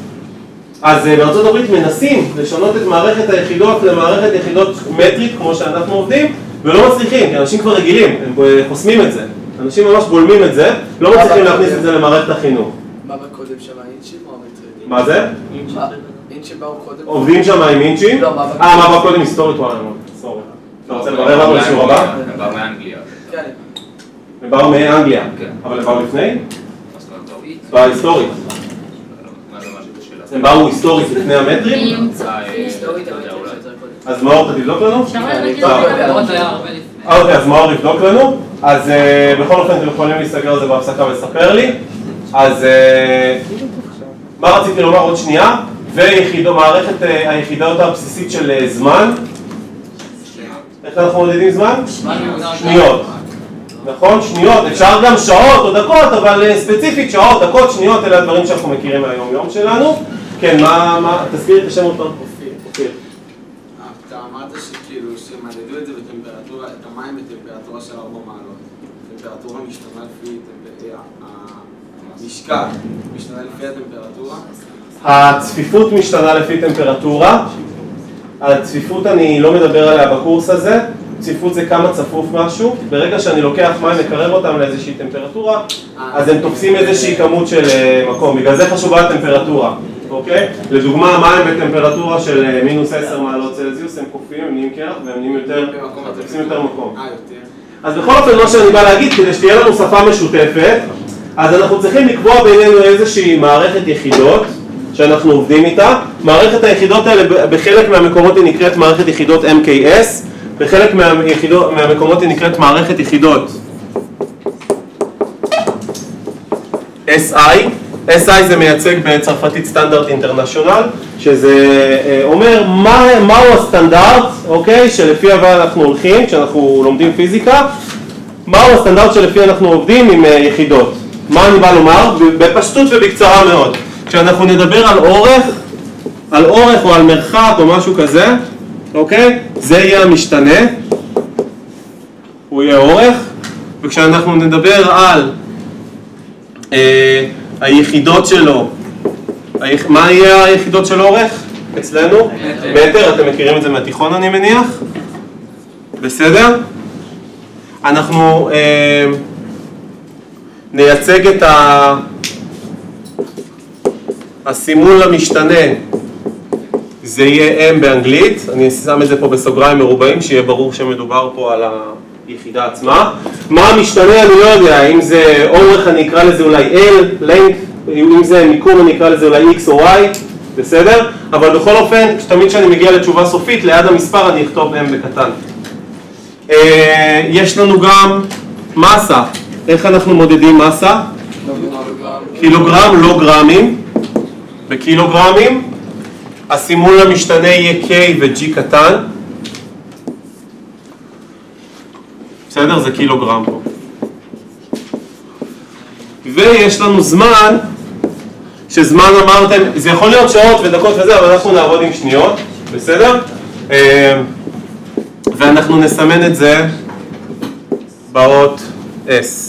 Speaker 1: אז בארצות הברית מנסים לשנות את מערכת היחידות למערכת יחידות מטרית כמו שאנחנו עובדים, ולא מצליחים, כי אנשים כבר רגילים, הם חוסמים את זה. אנשים ממש בולמים את זה, לא מצליחים להכניס את זה למערכת החינוך.
Speaker 6: מה בקודם שם, האינצ'ים או המטרידים?
Speaker 1: מה זה?
Speaker 6: אינצ'ים באו קודם?
Speaker 1: עובדים שם עם אינצ'ים?
Speaker 6: לא,
Speaker 1: מה בא קודם? היסטורית וואלה, סורי. אתה רוצה לברר לנו לשיעור הבא?
Speaker 4: הם באו מאנגליה.
Speaker 6: כן.
Speaker 1: הם באו מאנגליה, אבל הם באו לפני? באו היסטורית. הם באו היסטורית לפני המטרים? אז מאור תבדוק לנו? אוקיי, אז מאור יבדוק לנו. אז בכל אופן אתם יכולים להסתגר על זה בהפסקה ולספר לי. אז מה רציתי לומר עוד שנייה? ומערכת היחידות הבסיסית של זמן. איך אנחנו מודדים זמן? שניות. נכון? שניות. אפשר גם שעות או דקות, אבל ספציפית שעות, דקות, שניות, אלה הדברים שאנחנו מכירים מהיום יום שלנו. כן, תסביר את השם אותו. אופיר.
Speaker 2: אתה אמרת שכאילו, שמדדו את זה בטמפרטורה, את המים בטמפרטורה של 4 מעלות. טמפרטורה משתנה לפי המשקל, משתנה לפי הטמפרטורה.
Speaker 1: הצפיפות משתנה לפי טמפרטורה. הצפיפות אני לא מדבר עליה בקורס הזה. צפיפות זה כמה צפוף משהו. ברגע שאני לוקח מים מקרר אותם לאיזושהי טמפרטורה, אז הם תופסים איזושהי כמות של מקום. בגלל זה חשובה הטמפרטורה. אוקיי? לדוגמה, מים בטמפרטורה של מינוס 10 מעלות צלזיוס, הם קופאים, הם נהיים קרח והם נהיים תופסים יותר מקום. אז בכל אופן, מה שאני בא להגיד, כדי שתהיה לנו שפה משותפת, אז אנחנו צריכים לקבוע בינינו איזושהי מערכת יחידות, שאנחנו עובדים איתה. מערכת היחידות האלה, בחלק מהמקומות היא נקראת מערכת יחידות MKS, בחלק מהמקומות היא נקראת מערכת יחידות SI. SI זה מייצג בצרפתית סטנדרט אינטרנשיונל, שזה אומר מהו הסטנדרט, אוקיי, שלפי אנחנו הולכים, כשאנחנו לומדים פיזיקה, מהו הסטנדרט שלפי אנחנו עובדים עם יחידות. מה אני בא לומר? בפשטות ובקצרה מאוד. כשאנחנו נדבר על אורך או על מרחק או משהו כזה, אוקיי? זה יהיה המשתנה, הוא יהיה אורך, וכשאנחנו נדבר על היחידות שלו, מה יהיה היחידות של אורך? אצלנו? מטר, אתם מכירים את זה מהתיכון אני מניח? בסדר? אנחנו נייצג את הסימול למשתנה, זה יהיה M באנגלית, אני שם את זה פה בסוגריים מרובעים, שיהיה ברור שמדובר פה על היחידה עצמה. מה המשתנה אני לא יודע, אם זה אורך אני אקרא לזה אולי L, length, אם זה מיקום אני אקרא לזה אולי X או Y, בסדר? אבל בכל אופן, תמיד כשאני מגיע לתשובה סופית, ליד המספר אני אכתוב M בקטן. יש לנו גם מסה, איך אנחנו מודדים מסה? קילוגרם, לא גרמים. בקילוגרמים, הסימול המשתנה יהיה K ו-G קטן. בסדר? זה קילוגרם פה. ויש לנו זמן, שזמן אמרתם, זה יכול להיות שעות ודקות וזה, אבל אנחנו נעבוד עם שניות, בסדר? ואנחנו נסמן את זה באות S.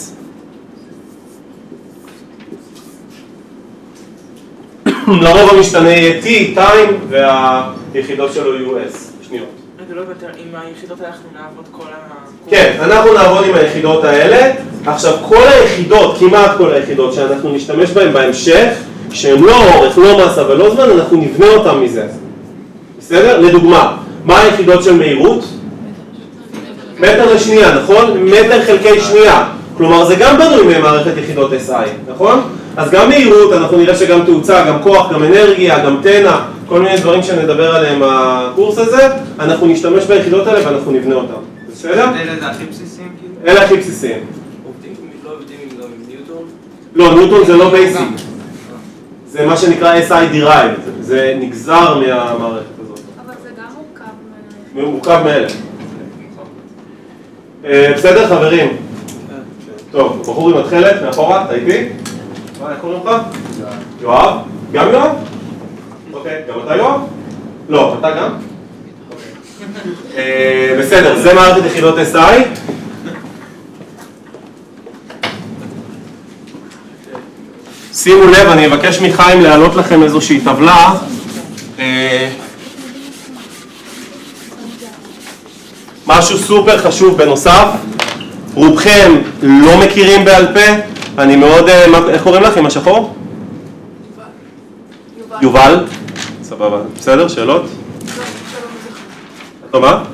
Speaker 1: לרוב המשתנה יהיה T, time, והיחידות שלו יהיו S, שניות.
Speaker 6: רגע, לא יותר, עם היחידות האלה אנחנו נעבוד כל
Speaker 1: כן, אנחנו נעבוד עם היחידות האלה. עכשיו, כל היחידות, כמעט כל היחידות שאנחנו נשתמש בהן בהמשך, שהן לא אורך, לא מסה ולא זמן, אנחנו נבנה אותן מזה. בסדר? לדוגמה, מה היחידות של מהירות? מטר לשנייה, נכון? מטר חלקי שנייה. כלומר, זה גם בנוי ממערכת יחידות SI, נכון? אז גם מהירות, אנחנו נראה שגם תאוצה, גם כוח, גם אנרגיה, גם תנע, כל מיני דברים שנדבר עליהם בקורס הזה, אנחנו נשתמש ביחידות האלה ואנחנו נבנה אותם. בסדר?
Speaker 2: אלה זה הכי בסיסיים כאילו?
Speaker 1: אלה הכי בסיסיים.
Speaker 6: לא עובדים עם ניוטון?
Speaker 1: לא, ניוטון זה לא בייסיק. זה מה שנקרא SI derived, זה נגזר מהמערכת הזאת.
Speaker 5: אבל זה גם מורכב
Speaker 1: מורכב מאלה. בסדר חברים? טוב, בחור עם התחלת, מאחורה, אתה איתי? מה, איך קוראים לך? יואב. גם יואב? אוקיי, גם אתה יואב? לא, אתה גם? בסדר, זה מערכת יחידות SI. שימו לב, אני אבקש מחיים להעלות לכם איזושהי טבלה. משהו סופר חשוב בנוסף, רובכם לא מכירים בעל פה, אני מאוד, איך קוראים לך עם השחור? יובל. סבבה, בסדר, שאלות? טוב, מה?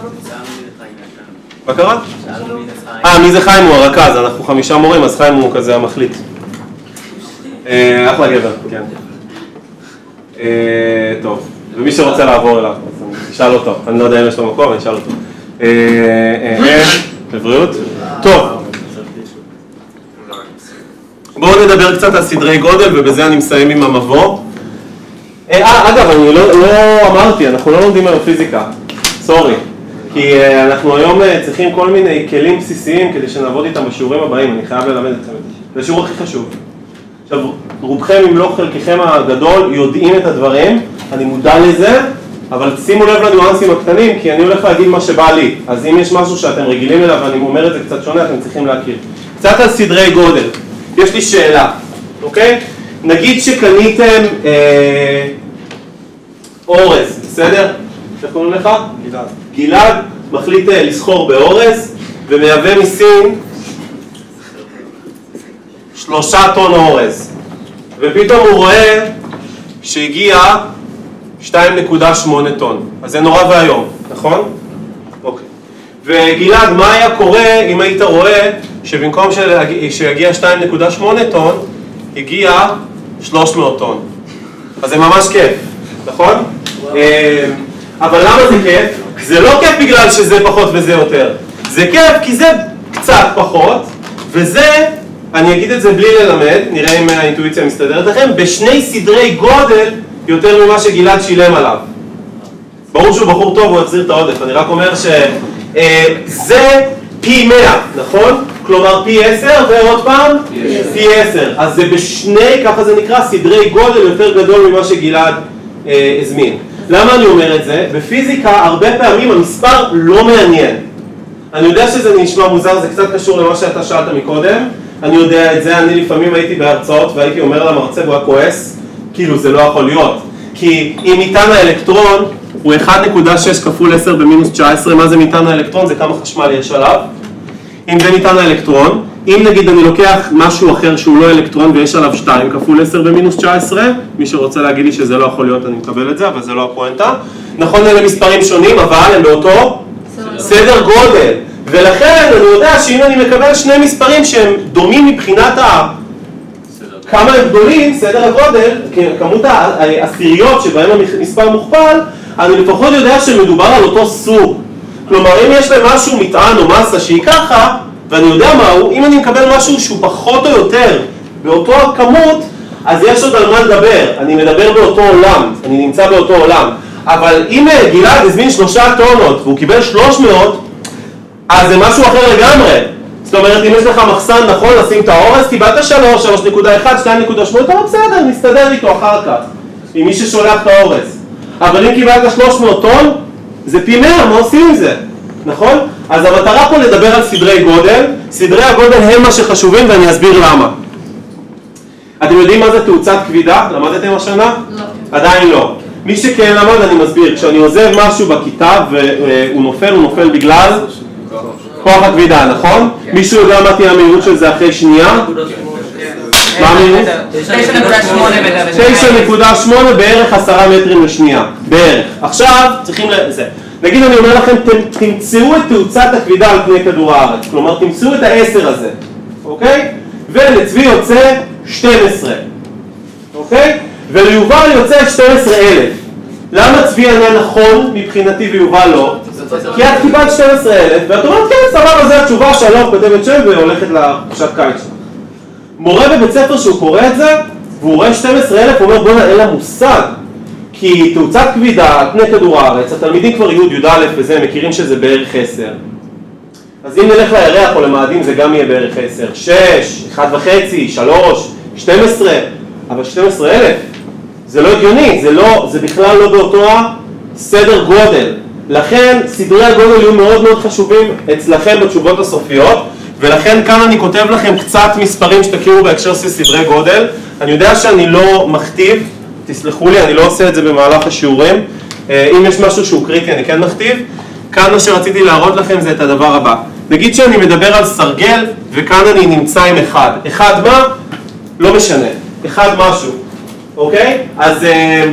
Speaker 1: מה קרה? מי זה חיים? הוא הרכז, אנחנו 5 מורים, אז חיים הוא כזה המחליט. אחלה גבר, כן. טוב, ומי שרוצה לעבור אליו, נשאל אותו, אני לא יודע אם יש לו מקום, אני אשאל אותו. בבריאות? טוב. בואו נדבר קצת על סדרי גודל, ובזה אני מסיים עם המבוא. אגב, אני לא אמרתי, אנחנו לא לומדים היום פיזיקה, סורי. כי אנחנו היום צריכים כל מיני כלים בסיסיים כדי שנעבוד איתם בשיעורים הבאים, אני חייב ללמד אתכם את זה. זה השיעור הכי חשוב. עכשיו, רובכם, אם לא חלקכם הגדול, יודעים את הדברים, אני מודע לזה, אבל שימו לב לניואנסים הקטנים, כי אני הולך להגיד מה שבא לי. אז אם יש משהו שאתם רגילים אליו, ואני אומר את זה קצת שונה, אתם צריכים להכיר. קצת על סדרי גודל. יש לי שאלה, אוקיי? נגיד שקניתם אורז, בסדר? איך קוראים לך? גלעד. גלעד מחליט לסחור באורז, ומייבא מסין 3 טון אורז. ופתאום הוא רואה שהגיע 2.8 טון. אז זה נורא והיום, נכון? אוקיי. וגלעד, מה היה קורה אם היית רואה שבמקום שיגיע 2.8 טון, הגיע 300 טון? אז זה ממש כיף, נכון? אבל למה זה כיף? זה לא כיף בגלל שזה פחות וזה יותר. זה כיף כי זה קצת פחות, וזה, אני אגיד את זה בלי ללמד, נראה אם האינטואיציה מסתדרת לכם, בשני סדרי גודל יותר ממה שגלעד שילם עליו. ברור שהוא בחור טוב, הוא יחזיר את העודף, אני רק אומר שזה פי 100, נכון? כלומר פי 10 ועוד פעם פי 10. אז זה בשני, ככה זה נקרא, סדרי גודל יותר גדול ממה שגלעד הזמין. למה אני אומר את זה? בפיזיקה הרבה פעמים המספר לא מעניין. אני יודע שזה נשמע מוזר, זה קצת קשור למה שאתה שאלת מקודם. אני יודע את זה, אני לפעמים הייתי בהרצאות והייתי אומר למרצה והוא היה כועס, כאילו זה לא יכול להיות. כי אם מטען האלקטרון הוא 1.6 כפול 10 במינוס 19, מה זה מטען האלקטרון? זה כמה חשמל יש עליו. אם זה מטען האלקטרון, אם נגיד אני לוקח משהו אחר שהוא לא אלקטרון ויש עליו 2 כפול 10 במינוס 19, מי שרוצה להגיד לי שזה לא יכול להיות אני מקבל את זה, אבל זה לא הפואנטה. נכון, אלה מספרים שונים, אבל הם באותו סדר גודל. ולכן אני יודע שאם אני מקבל שני מספרים שהם דומים מבחינת כמה הם גדולים, סדר הגודל, כמות העשיריות שבהם המספר מוכפל, אני לפחות יודע שמדובר על אותו סוג. כלומר, אם יש להם משהו מטען או מסה שהיא ככה, ואני יודע מהו, אם אני מקבל משהו שהוא פחות או יותר באותו הכמות, אז יש עוד על מה לדבר. אני מדבר באותו עולם, אני נמצא באותו עולם. אבל אם גלעד הזמין 3 טונות והוא קיבל 300, אז זה משהו אחר לגמרי. זאת אומרת, אם יש לך מחסן נכון לשים את האורז, קיבלת 3, 3.1, 2.8, טוב בסדר, נסתדר איתו אחר כך, עם מי ששולח את האורז. אבל אם קיבלת 300 טון, זה פי 100, מה עושים עם זה? נכון? אז המטרה פה לדבר על סדרי גודל. סדרי הגודל הם מה שחשובים ואני אסביר למה. אתם יודעים מה זה תאוצת כבידה? למדתם השנה?
Speaker 5: לא.
Speaker 1: עדיין לא. מי שכן למד אני מסביר. כשאני עוזב משהו בכיתה והוא נופל, הוא נופל בגלל כוח הכבידה, נכון? מישהו יודע מה תהיה המהירות של זה אחרי שנייה? מה המהירות? 9.8 בערך 10 מטרים לשנייה. בערך. עכשיו צריכים לזה. נגיד אני אומר לכם, תמצאו את תאוצת הכבידה על פני כדור הארץ. כלומר, תמצאו את ה10 הזה. אוקיי? ולצבי יוצא 12. אוקיי? וליובל יוצא 12,000. למה צבי ענה נכון מבחינתי ויובל לא? כי את קיבלת 12,000, ואת אומרת, כן, סבבה, זה התשובה שלום, כותבת שם והולכת לחופשת קיץ. מורה בבית ספר שהוא קורא את זה, והוא רואה 12,000, הוא אומר, בוא'נה, אין לה מושג. כי תאוצת כבידה על פני כדור הארץ, התלמידים כבר י' וזה, מכירים שזה בערך 10. אז אם נלך לירח או למאדים זה גם יהיה בערך 10. 6, 1.5, 3, 12, אבל 12,000. זה לא הגיוני, זה בכלל לא באותו סדר גודל. לכן סדרי הגודל יהיו מאוד מאוד חשובים אצלכם בתשובות הסופיות, ולכן כאן אני כותב לכם קצת מספרים שתכירו בהקשר של סדרי גודל. אני יודע שאני לא מכתיב, תסלחו לי, אני לא עושה את זה במהלך השיעורים. אם יש משהו שהוא קריטי אני כן מכתיב. כאן מה שרציתי להראות לכם זה את הדבר הבא. נגיד שאני מדבר על סרגל וכאן אני נמצא עם 1. 1 מה? לא משנה. 1 משהו. אוקיי? אז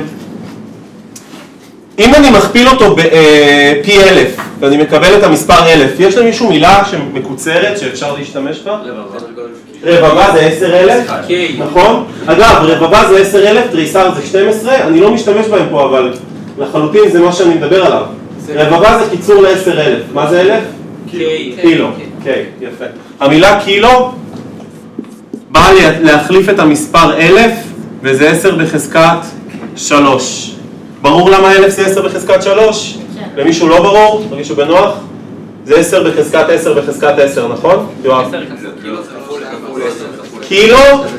Speaker 1: אם אני מכפיל אותו בפי 1,000 ואני מקבל את המספר 1,000, יש למישהו מילה שמקוצרת שאפשר להשתמש בה? רבבה זה 10,000, נכון? אגב, רבבה זה 10,000, תריסר זה 12, אני לא משתמש בהם פה, אבל לחלוטין זה מה שאני מדבר עליו. רבבה זה קיצור ל10,000, מה זה 1,000? קילו. אוקיי, יפה. המילה קילו באה להחליף את המספר 1,000 וזה 10 בחזקת 3. ברור למה 1,000 זה 10 בחזקת 3?
Speaker 5: כן.
Speaker 1: למישהו לא ברור? למישהו בנוח? זה 10 בחזקת 10 בחזקת 10, נכון? יואב. קילו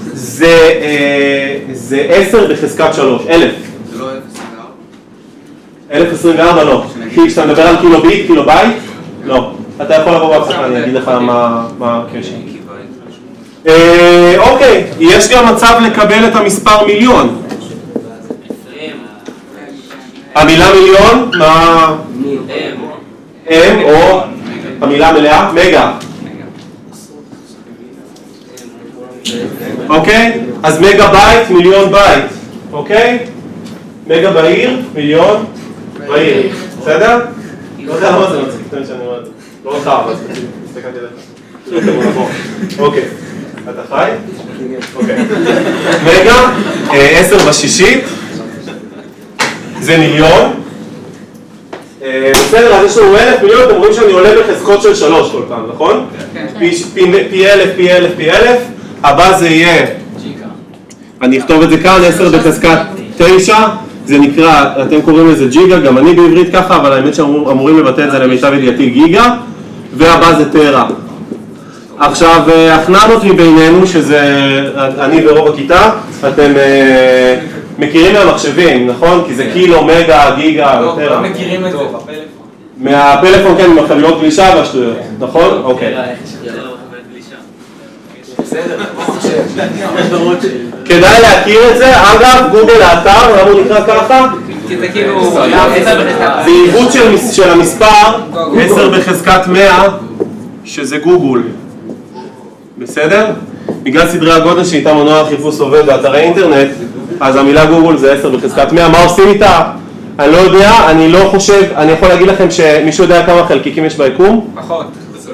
Speaker 1: זה 10 בחזקת 3, 1,000.
Speaker 2: זה לא 0.24?
Speaker 1: 1,024 לא. כי כשאתה מדבר על קילו ביט, קילו בייט? לא. אתה יכול לבוא בהפסקה, אני אגיד לך מה הקשר. אוקיי, יש גם מצב לקבל את המספר מיליון. המילה מיליון, מה? M או המילה מלאה? מגה. אוקיי? אז מגה בייט, מיליון בייט. אוקיי? מגה בעיר, מיליון בעיר. בסדר? לא יודע מה זה מצחיק, תמיד שאני אומר את זה. לא אותך, אבל הסתכלתי עליך. אוקיי. אתה חי? אוקיי. מגה, 10 בשישית. זה מיליון. בסדר, אז יש לנו 1,000 מיליון, אתם רואים שאני עולה בחזקות של 3 כל פעם, נכון? פי 1,000, פי 1,000, פי 1,000. הבא זה יהיה, אני אכתוב את זה כאן, 10 בחזקת 9. זה נקרא, אתם קוראים לזה ג'יגה, גם אני בעברית ככה, אבל האמת שאמורים לבטא את זה למיטב ידיעתי גיגה. והבא זה טרה. עכשיו, הכנענו בינינו, שזה אני ורוב הכיתה, אתם מכירים מהמחשבים, נכון? כי זה קילו, מגה, גיגה, טרה.
Speaker 6: לא מכירים את זה בפלאפון.
Speaker 1: מהפלאפון, כן, עם החביות גלישה והשטויות, נכון? אוקיי. כדאי להכיר את זה. אגב, גוגל האתר, למה הוא נקרא ככה? זה עיוות של המספר 10 בחזקת 100, שזה גוגל. בסדר? בגלל סדרי הגודל שאיתה מנוע החיפוש עובד באתרי אינטרנט, אז המילה גוגל זה 10 בחזקת 100. מה עושים איתה? אני לא יודע, אני לא חושב, אני יכול להגיד לכם שמישהו יודע כמה חלקיקים יש ביקום?
Speaker 6: פחות.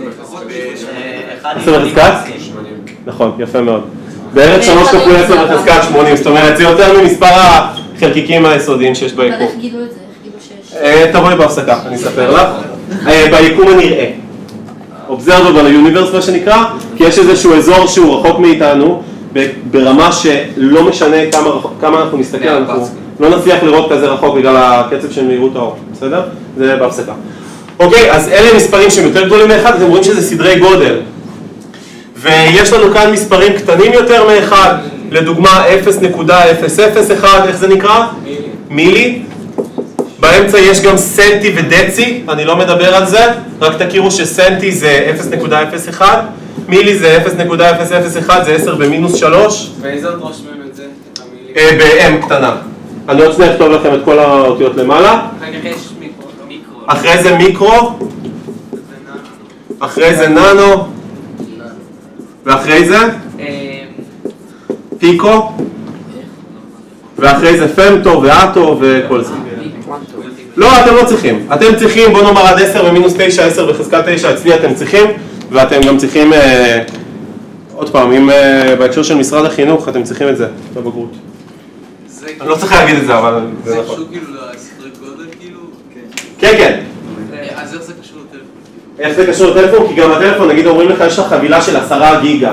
Speaker 1: 10 בחזקת? נכון, יפה מאוד. בערך 3 כפול 10 בחזקת 80, זאת אומרת, זה יותר ממספר החלקיקים היסודיים שיש ביקום.
Speaker 5: אבל איך גילו את זה? איך גילו שיש?
Speaker 1: תבואי בהפסקה, אני אספר לך. ביקום הנראה. Observable universe מה שנקרא, כי יש איזשהו אזור שהוא רחוק מאיתנו, ברמה שלא משנה כמה אנחנו נסתכל, אנחנו לא נצליח לראות כזה רחוק בגלל הקצב של מהירות האור, בסדר? זה בהפסקה. אוקיי, אז אלה מספרים שהם יותר גדולים מאחד, אתם רואים שזה סדרי גודל. ויש לנו כאן מספרים קטנים יותר מאחד, לדוגמה 0.001, איך זה נקרא? מילי. באמצע יש גם סנטי ודצי, אני לא מדבר על זה, רק תכירו שסנטי זה 0.01, מילי זה 0.001, זה 10 במינוס 3.
Speaker 6: ואיזה עוד רושמים את זה? את המילים?
Speaker 1: ב-M קטנה. אני עוד שניה אכתוב לכם את כל האותיות למעלה.
Speaker 6: אחר כך יש מיקרו.
Speaker 1: אחרי זה מיקרו. אחרי זה ננו. ואחרי זה? פיקו. ואחרי זה פמטו ואטו וכל זה. לא, אתם לא צריכים. אתם צריכים, בוא נאמר עד 10 במינוס 9, 10 בחזקת 9, אצלי אתם צריכים, ואתם גם צריכים, עוד פעם, אם בהקשר של משרד החינוך, אתם צריכים את זה, בבגרות. אני לא צריך להגיד את זה, אבל זה נכון.
Speaker 2: זה קשור כאילו לסדרי גודל כאילו?
Speaker 1: כן, כן.
Speaker 2: אז איך זה קשור לטלפון?
Speaker 1: איך זה קשור לטלפון? כי גם הטלפון, נגיד, אומרים לך, יש לך חבילה של 10 גיגה.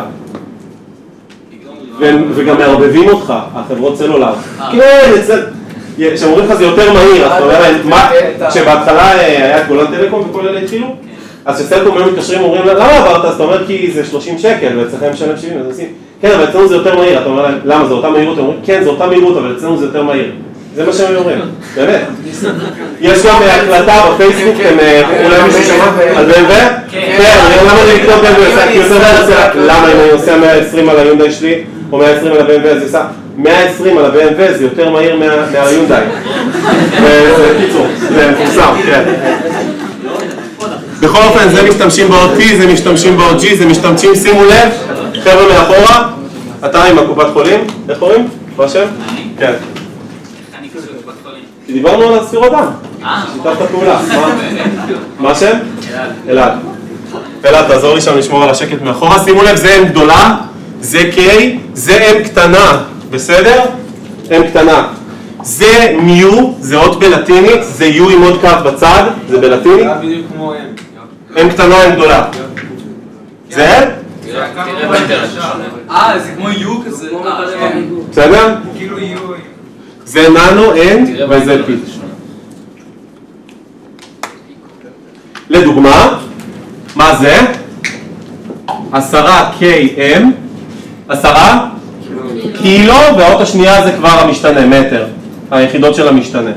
Speaker 1: וגם מערבבים אותך, החברות סלולר. כן, שאומרים לך זה יותר מהיר, אז אתה אומר להם, כשבהתחלה היה את גולן טלקום וכל אלה התחילו, אז כשסלקום היו מתקשרים אומרים להם, למה עברת? אז אתה אומר כי זה 30 שקל ואצלכם משלם 70, אז עושים, כן, אבל אצלנו זה יותר מהיר, אתה אומר להם, למה זה אותה מהירות? הם אומרים, כן, זה אותה מהירות, אבל אצלנו זה יותר מהיר. זה מה שהם אומרים, באמת. יש גם הקלטה בפייסבוק, אולי מישהו שמע על BMW? כן, למה אני לקנות BMW? למה אם אני נוסע 120 על היונדאי שלי, או 120 על ה-BMW, אז עושה 120 על ה-BMW, זה יותר מהיר מהיונדאי. וזה קיצור, זה מפורסם, כן. בכל אופן, זה משתמשים באות T, זה משתמשים באות G, זה משתמשים, שימו לב, חבר'ה מאחורה, אתה עם הקופת חולים, איך קוראים? מה השם? כן. כי דיברנו על הספירות דם. שיתפת פעולה. מה השם? אלעד. אלעד, תעזור לי שם לשמור על השקט מאחורה. שימו לב, זה M גדולה, זה K, זה M קטנה, בסדר? M קטנה. זה מיו, זה אות בלטינית, זה U עם עוד קו בצד, זה בלטינית.
Speaker 6: זה בדיוק כמו M.
Speaker 1: M קטנה, M גדולה. זה?
Speaker 2: זה כמו U כזה.
Speaker 1: בסדר?
Speaker 2: כאילו U.
Speaker 1: זה ננו, N, וזה P. לדוגמה, מה זה? 10 KM, 10 קילו, והאות השנייה זה כבר המשתנה, מטר, היחידות של המשתנה.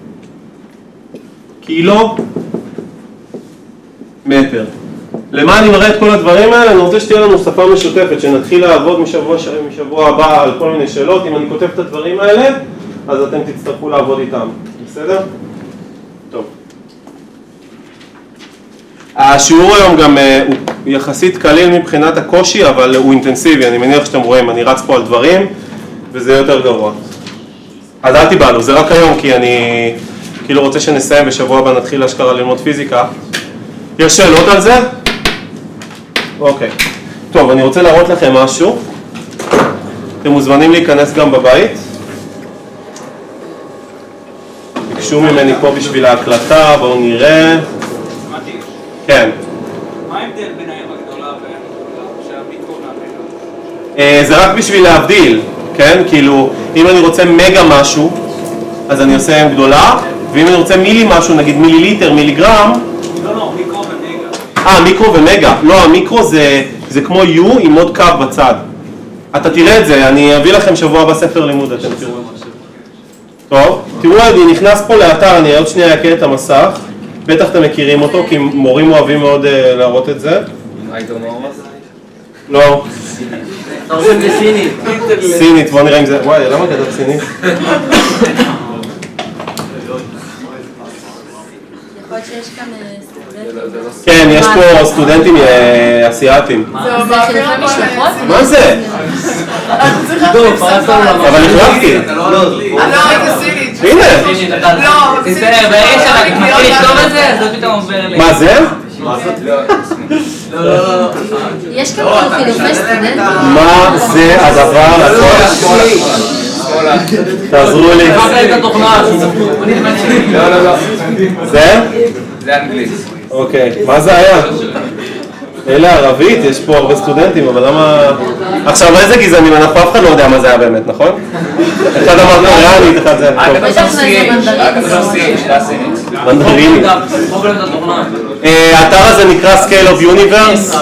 Speaker 1: קילו, מטר. למה אני מראה את כל הדברים האלה? אני רוצה שתהיה לנו שפה משותפת, שנתחיל לעבוד משבוע הבא על כל מיני שאלות. אם אני כותב את הדברים האלה, אז אתם תצטרכו לעבוד איתם, בסדר? טוב. השיעור היום גם הוא יחסית קליל מבחינת הקושי, אבל הוא אינטנסיבי, אני מניח שאתם רואים, אני רץ פה על דברים, וזה יותר גרוע. אז אל תיבהלו, זה רק היום, כי אני כאילו רוצה שנסיים, בשבוע הבא נתחיל אשכרה ללמוד פיזיקה. יש שאלות על זה? אוקיי. טוב, אני רוצה להראות לכם משהו. אתם מוזמנים להיכנס גם בבית. ביקשו ממני פה בשביל ההקלטה, בואו נראה.
Speaker 3: מתי,
Speaker 1: כן.
Speaker 3: מה ההבדל בין העיר הגדולה והעיר הגדולה שהמיקרו מהמגה?
Speaker 1: זה רק בשביל להבדיל, כן? כאילו, אם אני רוצה מגה משהו, אז אני עושה עם גדולה, ואם אני רוצה מילי משהו, נגיד מיליליטר, מיליגרם,
Speaker 3: לא, מיקרו ומגה.
Speaker 1: מיקרו ומגה. לא, המיקרו זה כמו U עם עוד קו בצד. אתה תראה את זה, אני אביא לכם שבוע הבא ספר לימוד, אתם תראו. טוב, תראו, אני נכנס פה לאתר, אני עוד שנייה אקה את המסך. בטח אתם מכירים אותו, כי מורים אוהבים מאוד להראות את זה. לא.
Speaker 6: תרגם בסינית.
Speaker 1: סינית, בוא נראה אם זה... וואי, למה כתב סינית?
Speaker 5: יכול להיות שיש כאן סטודנטים.
Speaker 1: כן, יש פה סטודנטים אסיאתים.
Speaker 5: זה שלכם משלחות?
Speaker 1: מה זה? אבל החלפתי. הנה.
Speaker 4: ברגע שאתה מתחיל לכתוב את זה, אז זה פתאום עובר לי.
Speaker 1: מה זה?
Speaker 5: יש כאן חילופי סטודנטים?
Speaker 1: מה זה הדבר הזה? תעזרו לי. זה?
Speaker 4: זה אנגלית.
Speaker 1: אוקיי, מה זה היה? אלה ערבית, יש פה הרבה סטודנטים, אבל למה... עכשיו, איזה גזענים? אנחנו אף אחד לא יודע מה זה היה באמת, נכון? אחד אמר קוריאנית, אחד זה... מנדרינית. האתר הזה נקרא Scale of Universe.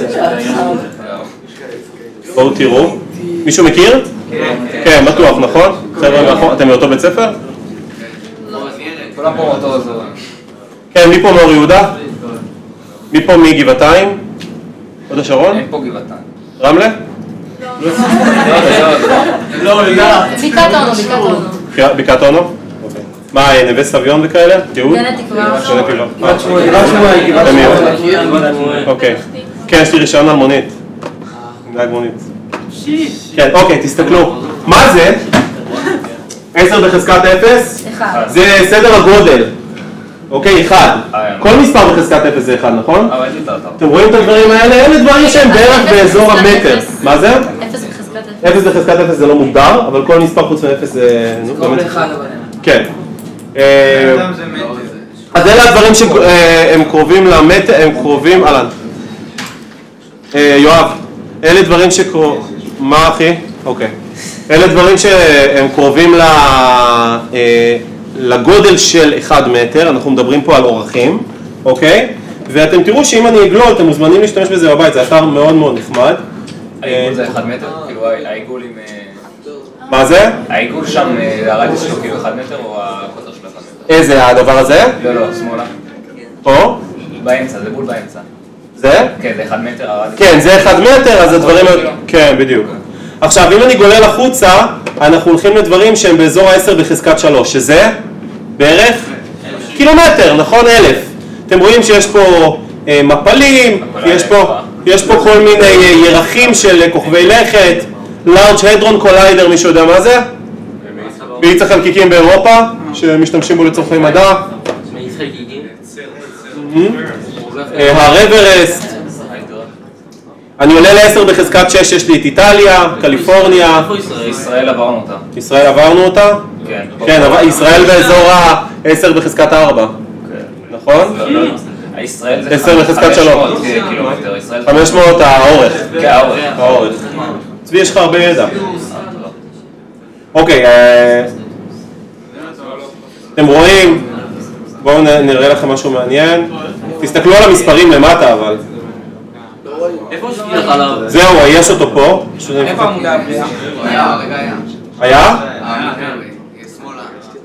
Speaker 1: בואו תראו. מישהו מכיר? כן, בטוח, נכון? חבר'ה, אתם מאותו בית ספר?
Speaker 4: כולם פה אותו אזור.
Speaker 1: כן, מי פה מאור יהודה? מי פה מגבעתיים? עוד השרון?
Speaker 4: אין פה גבעתיים.
Speaker 1: רמלה?
Speaker 6: לא,
Speaker 5: בקעת אונו.
Speaker 1: בקעת אונו? אוקיי. מה, נווה סביון וכאלה? תיעוד?
Speaker 5: גן התקווה.
Speaker 6: גבעת שמואל.
Speaker 1: אוקיי. כן, יש לי רישיון על מונית. נהג מונית. כן, אוקיי, תסתכלו. מה זה? 10 בחזקת 0?
Speaker 5: 1.
Speaker 1: זה סדר הגודל. אוקיי, 1. כל מספר בחזקת 0 זה 1, נכון? אתם רואים את הדברים האלה? אלה דברים שהם בערך באזור המטר. מה זה?
Speaker 5: 0 בחזקת 0.
Speaker 1: 0 בחזקת 0 זה לא מוגדר, אבל כל מספר חוץ מ-0 זה... כן. אז אלה הדברים שהם קרובים למטר, הם קרובים... אהלן. יואב, אלה דברים מה אחי? אוקיי. אלה דברים שהם קרובים לגודל של 1 מטר, אנחנו מדברים פה על אורכים, אוקיי? ואתם תראו שאם אני אגלול, אתם מוזמנים להשתמש בזה בבית, זה אתר מאוד מאוד נחמד.
Speaker 4: העיגול זה 1 מטר? כאילו העיגול עם...
Speaker 1: מה זה?
Speaker 4: העיגול שם, הרדיוס שלו כאילו 1 מטר או הקוטר שלו 1 מטר?
Speaker 1: איזה הדבר הזה?
Speaker 4: לא, שמאלה.
Speaker 1: פה?
Speaker 4: באמצע, זה בול באמצע.
Speaker 1: זה?
Speaker 4: כן, זה 1 מטר הרדיוס.
Speaker 1: כן, זה 1 מטר, אז הדברים... כן, בדיוק. עכשיו, אם אני גולל החוצה, אנחנו הולכים לדברים שהם באזור ה-10 בחזקת 3, שזה בערך קילומטר, נכון? 1,000. אתם רואים שיש פה מפלים, יש פה כל מיני ירחים של כוכבי לכת, Large Hadron Collider, מישהו יודע מה זה? מאיץ החלקיקים באירופה, שמשתמשים בו לצורכי מדע. האברסט. אני עולה ל-10 בחזקת 6, יש לי את איטליה, קליפורניה.
Speaker 4: ישראל עברנו אותה.
Speaker 1: ישראל עברנו אותה?
Speaker 4: כן.
Speaker 1: כן, ישראל באזור ה-10 בחזקת 4. נכון?
Speaker 4: ישראל זה
Speaker 1: 10 בחזקת 3.
Speaker 4: 500 קילומטר.
Speaker 1: 500 האורך.
Speaker 4: כן, האורך.
Speaker 1: צבי, יש לך הרבה ידע. אוקיי, אתם רואים? בואו נראה לכם משהו מעניין. תסתכלו על המספרים למטה, אבל...
Speaker 6: איפה שביל החלב?
Speaker 1: זהו, יש אותו פה.
Speaker 6: איפה עמודי הבריאה?
Speaker 1: היה?
Speaker 2: שמאלה.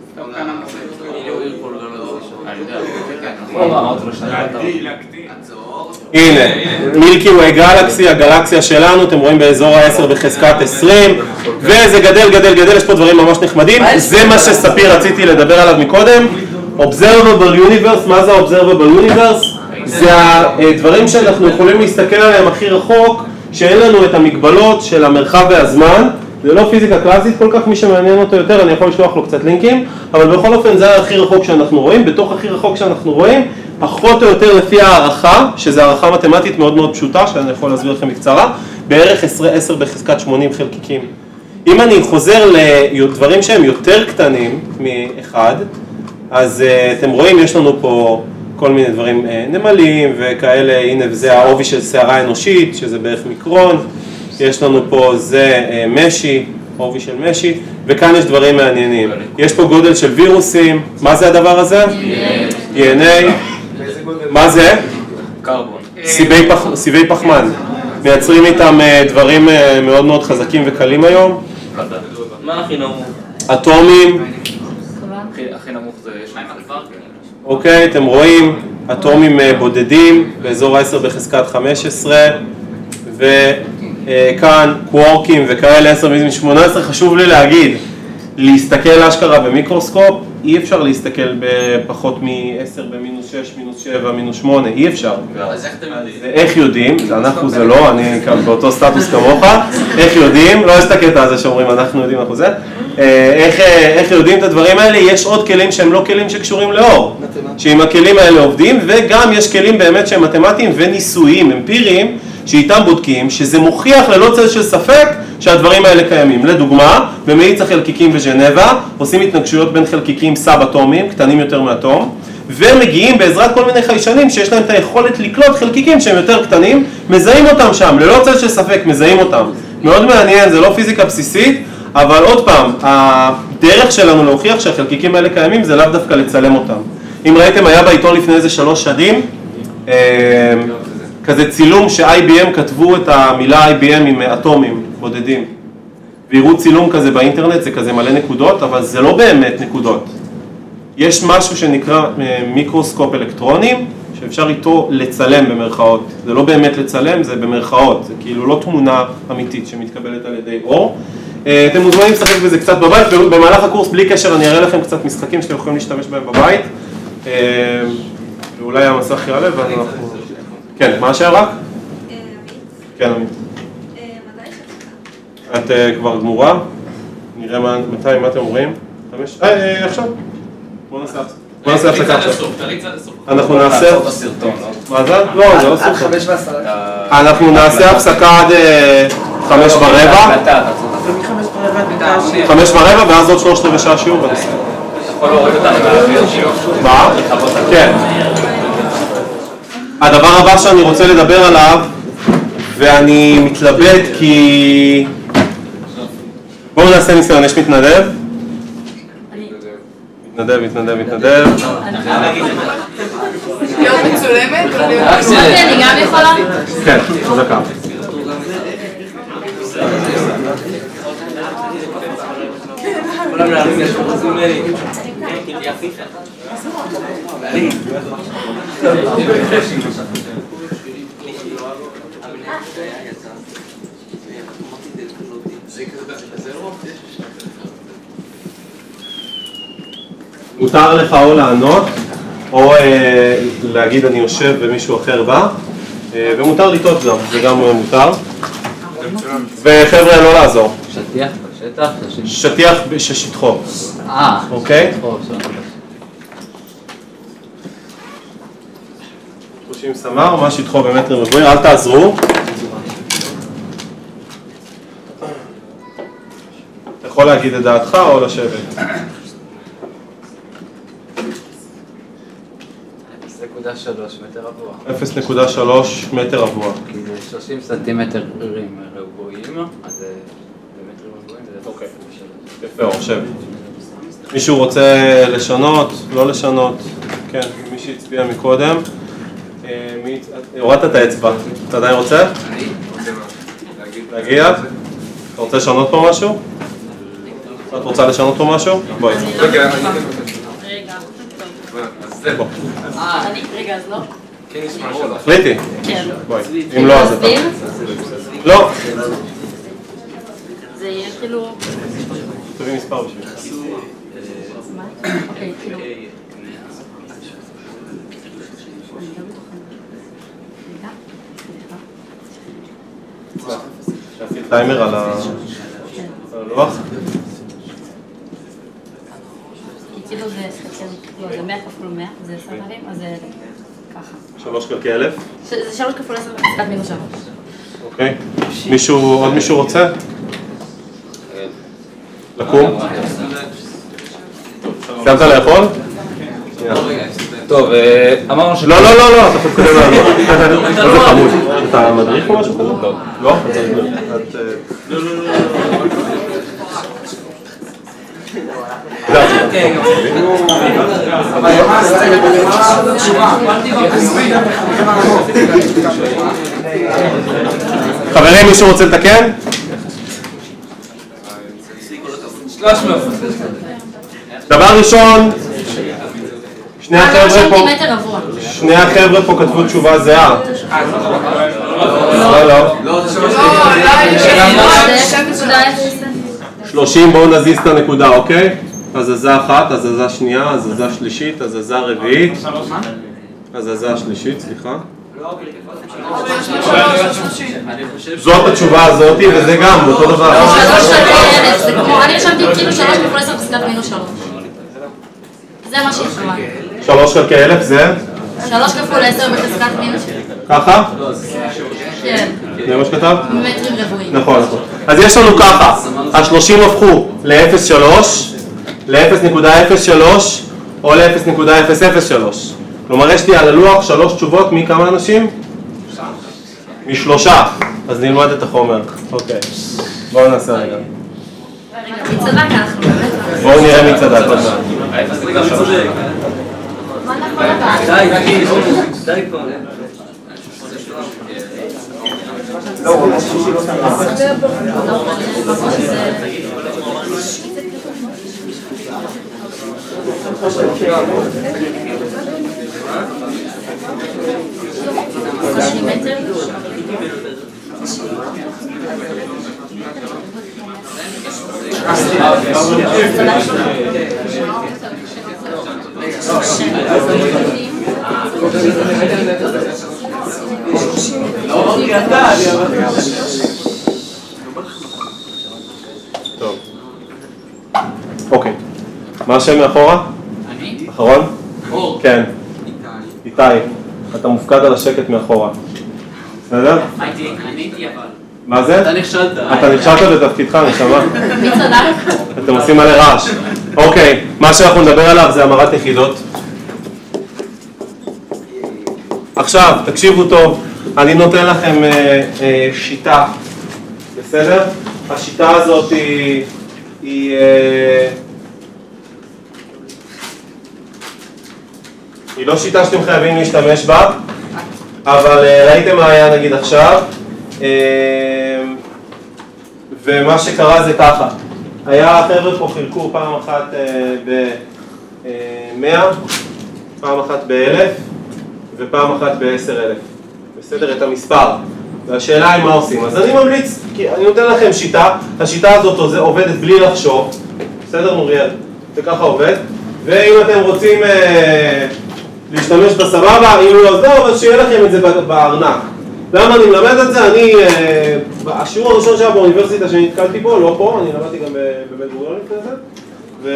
Speaker 1: הנה, מילקי ווי גלקסי, הגלקסיה שלנו, אתם רואים באזור ה-10 בחזקת 20, וזה גדל, גדל, גדל, יש פה דברים ממש נחמדים. זה מה שספיר רציתי לדבר עליו מקודם. Observable Universe, מה זה Observable Universe? זה הדברים שאנחנו יכולים להסתכל עליהם הכי רחוק, שאין לנו את המגבלות של המרחב והזמן. זה לא פיזיקה קלאסית כל כך, מי שמעניין אותו יותר, אני יכול לשלוח לו קצת לינקים, אבל בכל אופן זה הכי רחוק שאנחנו רואים. בתוך הכי רחוק שאנחנו רואים, פחות או יותר לפי הערכה, שזו הערכה מתמטית מאוד מאוד פשוטה, שאני יכול להסביר לכם בקצרה, בערך 10 בחזקת 80 חלקיקים. אם אני חוזר לדברים שהם יותר קטנים מ-1, אז אתם רואים, יש לנו פה כל מיני דברים נמלים וכאלה, הנה זה העובי של שערה אנושית, שזה בערך מיקרון, יש לנו פה זה משי, עובי של משי, וכאן יש דברים מעניינים. יש פה גודל של וירוסים, מה זה הדבר הזה? DNA. מה זה?
Speaker 6: קרבון.
Speaker 1: סיבי פחמן. מייצרים איתם דברים מאוד מאוד חזקים וקלים היום.
Speaker 6: מה הכי נמוך?
Speaker 1: אטומים.
Speaker 6: הכי נמוך זה 2 כבר?
Speaker 1: אוקיי, אתם רואים אטומים בודדים באזור 10 בחזקת 15, וכאן קוורקים וכאלה 10 מ 18. חשוב לי להגיד, להסתכל אשכרה במיקרוסקופ, אי אפשר להסתכל בפחות מ-10 במינוס 6, מינוס 7, מינוס 8, אי אפשר.
Speaker 6: אז איך אתם יודעים?
Speaker 1: איך יודעים? זה אנחנו זה לא, אני כאן באותו סטטוס כמוך. איך יודעים? לא יש את הקטע הזה שאומרים אנחנו יודעים אנחנו זה. איך יודעים את הדברים האלה? יש עוד כלים שהם לא כלים שקשורים לאור. שעם הכלים האלה עובדים, וגם יש כלים באמת שהם מתמטיים וניסויים, אמפיריים, שאיתם בודקים, שזה מוכיח ללא צל של ספק שהדברים האלה קיימים. לדוגמה, במאיץ החלקיקים בז'נבה, עושים התנגשויות בין חלקיקים סאב-אטומיים, קטנים יותר מאטום, ומגיעים בעזרת כל מיני חיישנים שיש להם את היכולת לקלוט חלקיקים שהם יותר קטנים, מזהים אותם שם, ללא צל של ספק, מזהים אותם. מאוד מעניין, זה לא פיזיקה בסיסית, אבל עוד פעם, הדרך שלנו להוכיח שהחלקיקים האלה קיימים זה לאו דווקא לצלם אותם. אם ראיתם, היה בעיתון לפני איזה 3 שנים, כזה צילום ש-IBM כתבו את המילה IBM עם אטומים בודדים. ויראו צילום כזה באינטרנט, זה כזה מלא נקודות, אבל זה לא באמת נקודות. יש משהו שנקרא מיקרוסקופ אלקטרונים, שאפשר איתו לצלם במרכאות. זה לא באמת לצלם, זה במרכאות. זה כאילו לא תמונה אמיתית שמתקבלת על ידי אור. אתם מוזמנים לשחק בזה קצת בבית, במהלך הקורס בלי קשר אני אראה לכם קצת משחקים שאתם יכולים להשתמש בהם בבית. ואולי המסך יעלה ואז אנחנו... כן, מה השאלה רק? כן, עמית. את כבר גמורה? נראה מתי, מה אתם אומרים? עכשיו. בואו נעשה הפסקה עכשיו. אנחנו נעשה... מה זה? לא, זה לא סרטון. אנחנו נעשה הפסקה עד 5:15. 5:15 ואז עוד 3/4 שעה שיעור בנושא.
Speaker 6: אתה יכול להוריד אותנו מהשיעור.
Speaker 1: מה? כן. הדבר הבא שאני רוצה לדבר עליו, ואני מתלבט כי... בואו נעשה ניסיון, יש מתנדב? מתנדב.
Speaker 7: להיות מצולמת?
Speaker 5: אני גם יכולה?
Speaker 1: כן, דקה.
Speaker 6: כולם להבין, יש פה חוזים לי.
Speaker 1: מותר לך או לענות, או להגיד אני יושב ומישהו אחר בא, ומותר לטעות גם, זה גם מותר. וחבר'ה, לא לעזור.
Speaker 4: שטיח בשטח?
Speaker 1: שטיח ששטחו. אוקיי? 30 סמ"ר, מה שטחו במטר רבועי, אל תעזרו. אתה יכול להגיד את דעתך או לשבת.
Speaker 4: 0.3 מטר רבוע.
Speaker 1: 0.3 מטר רבוע.
Speaker 4: כי זה 30 סנטימטר רבועים, אז במטרים רבועים זה...
Speaker 1: אוקיי. יפה, אור, שב. מישהו רוצה לשנות? לא לשנות? כן, מי שהצביע מקודם. הורדת את האצבע. אתה עדיין רוצה?
Speaker 2: אני רוצה
Speaker 1: להגיע? אתה רוצה לשנות פה משהו? את רוצה לשנות פה משהו? בואי.
Speaker 5: רגע.
Speaker 1: בוא.
Speaker 5: רגע, אז לא?
Speaker 2: כן, יש משהו.
Speaker 1: החליטי.
Speaker 5: כן.
Speaker 1: בואי. אם לא, אז אתה.
Speaker 5: להסביר?
Speaker 1: לא.
Speaker 5: זה יהיה כאילו...
Speaker 1: תביא מספר בשביל.
Speaker 5: מה? אוקיי, כאילו...
Speaker 1: שעשית טיימר על הלוח?
Speaker 5: כאילו זה 100 כפול 100, זה 10 דברים, אז זה ככה.
Speaker 1: 3 חלקי 1000?
Speaker 5: זה 3 כפול 10 בחזקת מינוס 3.
Speaker 1: אוקיי. עוד מישהו רוצה? לקום? סיימת לאכול?
Speaker 4: טוב, אמרנו ש...
Speaker 1: לא, אתה יכול להתקדם לענות. איזה חמוד. אתה מדריך או משהו כזה? לא. לא? חברים, מישהו רוצה לתקן?
Speaker 6: 300. דבר
Speaker 1: ראשון, שני החבר'ה פה כתבו תשובה זהה. לא. 30, בואו נזיז את הנקודה, אוקיי? הזזה אחת, הזזה שנייה, הזזה שלישית, הזזה רביעית. הזזה שלישית, סליחה. זאת התשובה הזאת, וזה גם אותו דבר.
Speaker 5: 3 חלקי 1,000, אני רשמתי כאילו 3 כפול 10 בחזקת מינוס 3. זה מה שהתכוונתי.
Speaker 1: 3 חלקי 1,000 זה?
Speaker 5: 3 כפול 10 בחזקת מינוס 3.
Speaker 1: ככה?
Speaker 5: כן.
Speaker 1: זה מה שכתב?
Speaker 5: מטרים רבועים.
Speaker 1: נכון. אז יש לנו ככה, ה-30 הפכו ל-0.3, ל-0.03 או ל-0.003. כלומר, יש לי על הלוח 3 תשובות מכמה אנשים? מ3. אז נלמד את החומר. אוקיי. בואו נעשה רגע.
Speaker 5: מי צדק אנחנו באמת?
Speaker 1: בואו נראה מי צדק.
Speaker 6: די פה.
Speaker 1: טוב. אוקיי. מה השם מאחורה?
Speaker 4: אני?
Speaker 1: אחרון?
Speaker 4: אור.
Speaker 1: כן. איתי. אתה מופקד על השקט מאחורה. בסדר?
Speaker 4: אני הייתי אבל.
Speaker 1: מה זה?
Speaker 6: אתה נכשלת.
Speaker 1: אתה נכשלת בתפקידך, נשמה.
Speaker 5: מי צדק?
Speaker 1: אתם עושים מלא רעש. אוקיי, מה שאנחנו נדבר עליו זה המרת יחידות. עכשיו, תקשיבו טוב, אני נותן לכם שיטה, בסדר? השיטה הזאת היא לא שיטה שאתם חייבים להשתמש בה, אבל ראיתם מה היה נגיד עכשיו, ומה שקרה זה ככה, היה חבר'ה פה חילקו פעם אחת ב-100, פעם אחת ב-1000 ופעם אחת ב-10,000, בסדר? את המספר. והשאלה היא מה עושים. אז אני ממליץ, כי אני נותן לכם שיטה, השיטה הזאת עובדת בלי לחשוב, בסדר נוריאל? זה ככה עובד, ואם אתם רוצים להשתמש בסבבה, אם לא עזוב, אז שיהיה לכם את זה בארנק. למה אני מלמד את זה? אני, השיעור הראשון שהיה באוניברסיטה שנתקלתי בו, לא פה, אני למדתי גם בבית גוריון לפני זה,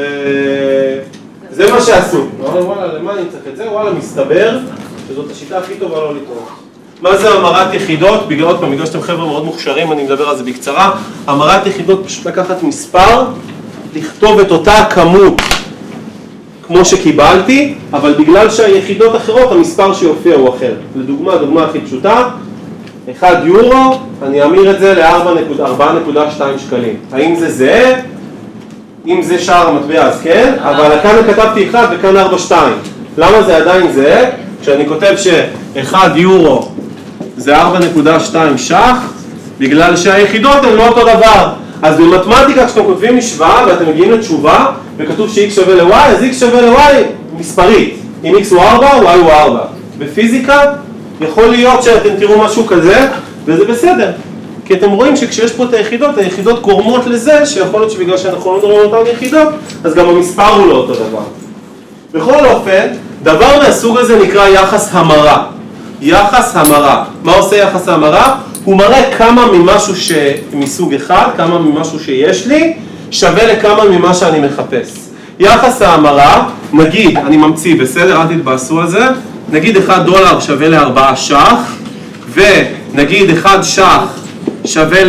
Speaker 1: וזה מה שעשו. וואלה, למה אני צריך את זה? וואלה, מסתבר שזאת השיטה הכי טובה לא לטעות. מה זה המרת יחידות? בגלל שאתם חבר'ה מאוד מוכשרים, אני מדבר על זה בקצרה. המרת יחידות פשוט לקחת מספר, לכתוב את אותה הכמות כמו שקיבלתי, אבל בגלל שהיחידות אחרות, המספר שיופיע הוא אחר. לדוגמה, דוגמה הכי פשוטה, 1 יורו, אני אמיר את זה ל-4.2 שקלים. האם זה זהה? אם זה שער המטבע אז כן, אבל כאן כתבתי 1 וכאן 4.2. למה זה עדיין זהה? כשאני כותב ש1 יורו זה 4.2 ש"ח, בגלל שהיחידות הן לא אותו דבר. אז במתמטיקה כשאתם כותבים משוואה ואתם מגיעים לתשובה וכתוב ש-x שווה ל-y, אז x שווה ל-y מספרית. אם x הוא 4, y הוא 4. בפיזיקה יכול להיות שאתם תראו משהו כזה, וזה בסדר. כי אתם רואים שכשיש פה את היחידות, היחידות גורמות לזה שיכול להיות שבגלל שאנחנו לא מדברים על אותן יחידות, אז גם המספר הוא לא אותו דבר. בכל אופן, דבר מהסוג הזה נקרא יחס המרה. יחס המרה. מה עושה יחס המרה? הוא מראה כמה ממשהו מסוג אחד, כמה ממשהו שיש לי, שווה לכמה ממה שאני מחפש. יחס ההמרה, נגיד, אני ממציא, בסדר? אל תתבאסו על זה. נגיד $1 שווה ל4 ש"ח, ונגיד 1 ש"ח שווה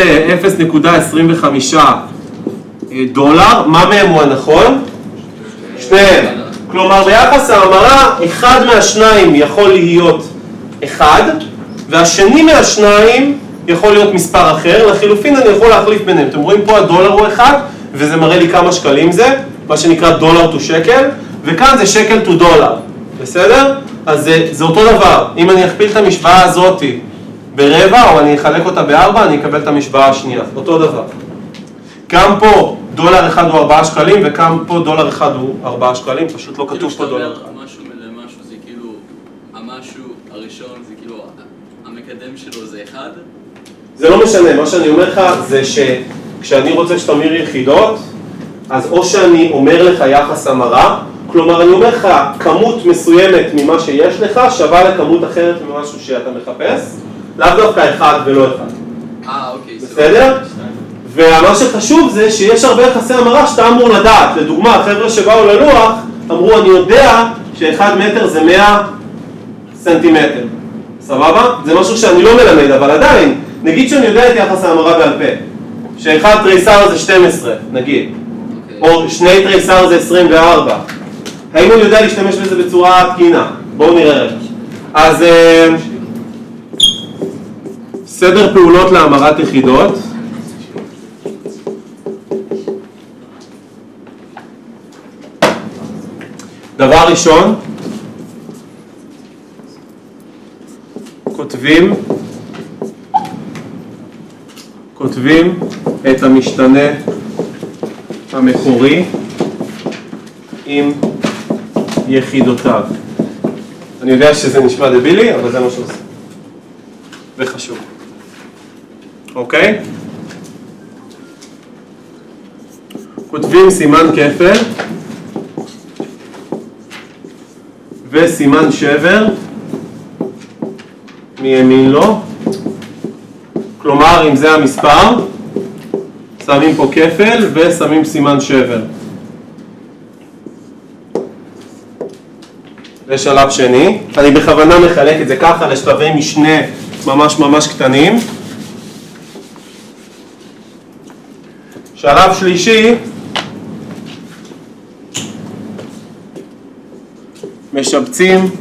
Speaker 1: ל$0.25. מה מהם הוא הנכון? שניהם. כלומר ביחס ההמרה אחד מהשניים יכול להיות אחד והשני מהשניים יכול להיות מספר אחר, לחילופין אני יכול להחליף ביניהם. אתם רואים פה הדולר הוא אחד וזה מראה לי כמה שקלים זה, מה שנקרא דולר to שקל, וכאן זה שקל to דולר, בסדר? אז זה אותו דבר. אם אני אכפיל את המשוואה הזאת ברבע או אני אחלק אותה בארבע, אני אקבל את המשוואה השנייה, אותו דבר. גם פה דולר אחד הוא 4 שקלים וגם פה דולר אחד הוא 4 שקלים, פשוט לא כתוב פה דולר.
Speaker 7: כאילו משהו למשהו זה כאילו, המשהו הראשון זה כאילו, המקדם שלו זה אחד?
Speaker 1: זה לא משנה, מה שאני אומר לך זה שכשאני רוצה שתמיר יחידות, אז או שאני אומר לך יחס המרה, כלומר אני אומר לך כמות מסוימת ממה שיש לך שווה לכמות אחרת ממשהו שאתה מחפש, לאו דווקא אחד ולא אחד.
Speaker 7: אוקיי.
Speaker 1: בסדר? ומה שחשוב זה שיש הרבה יחסי המרה שאתה אמור לדעת. לדוגמה, חבר'ה שבאו ללוח אמרו אני יודע שאחד מטר זה 100 סנטימטר. סבבה? זה משהו שאני לא מלמד, אבל עדיין, נגיד שאני יודע את יחס ההמרה בעל פה, שאחד תריסר זה 12, נגיד, או שני תריסר זה 24. האם אני יודע להשתמש בזה בצורה תקינה? בואו נראה רגע. אז סדר פעולות להמרת יחידות. דבר ראשון, כותבים את המשתנה המקורי עם יחידותיו. אני יודע שזה נשמע דבילי, אבל זה מה שעושה. וחשוב. אוקיי? כותבים סימן כפל וסימן שבר מימין לו. כלומר, אם זה המספר, שמים פה כפל ושמים סימן שבר. ושלב שני, אני בכוונה מחלק את זה ככה לשלבי משנה ממש קטנים. שלב שלישי, משבצים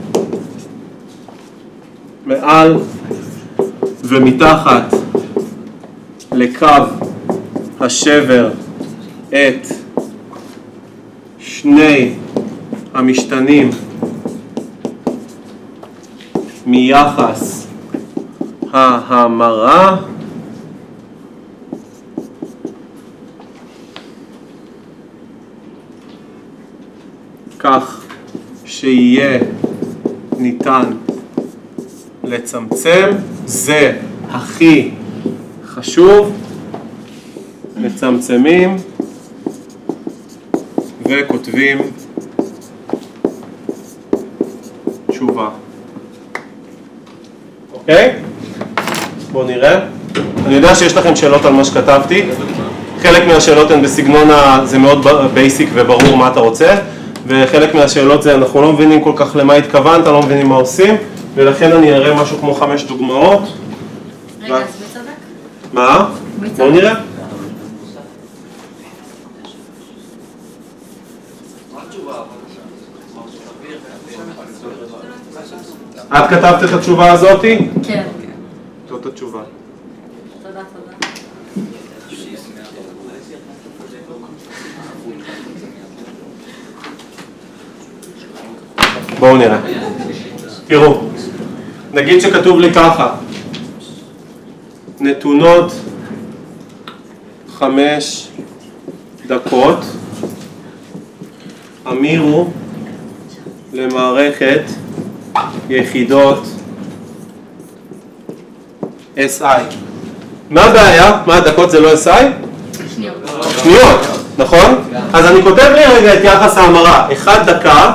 Speaker 1: מעל ומתחת לקו השבר את שני המשתנים מיחס ההמרה כך שיהיה ניתן לצמצם. זה הכי חשוב. מצמצמים וכותבים תשובה. אוקיי? בואו נראה. אני יודע שיש לכם שאלות על מה שכתבתי. חלק מהשאלות הן בסגנון, זה מאוד בייסיק וברור מה אתה רוצה, וחלק מהשאלות זה אנחנו לא מבינים כל כך למה התכוונת, לא מבינים מה עושים, ולכן אני אראה משהו כמו 5 דוגמאות.
Speaker 5: רגע, אז בצדק?
Speaker 1: מה? בואו נראה. את כתבת את התשובה הזאת?
Speaker 5: כן.
Speaker 1: זאת התשובה.
Speaker 5: תודה.
Speaker 1: בואו נראה. תראו, נגיד שכתוב לי ככה, נתונות 5 דקות, אמירו למערכת יחידות SI. מה הבעיה? מה הדקות זה לא SI? שניות, נכון? אז אני כותב לי רגע את יחס ההמרה, 1 דקה,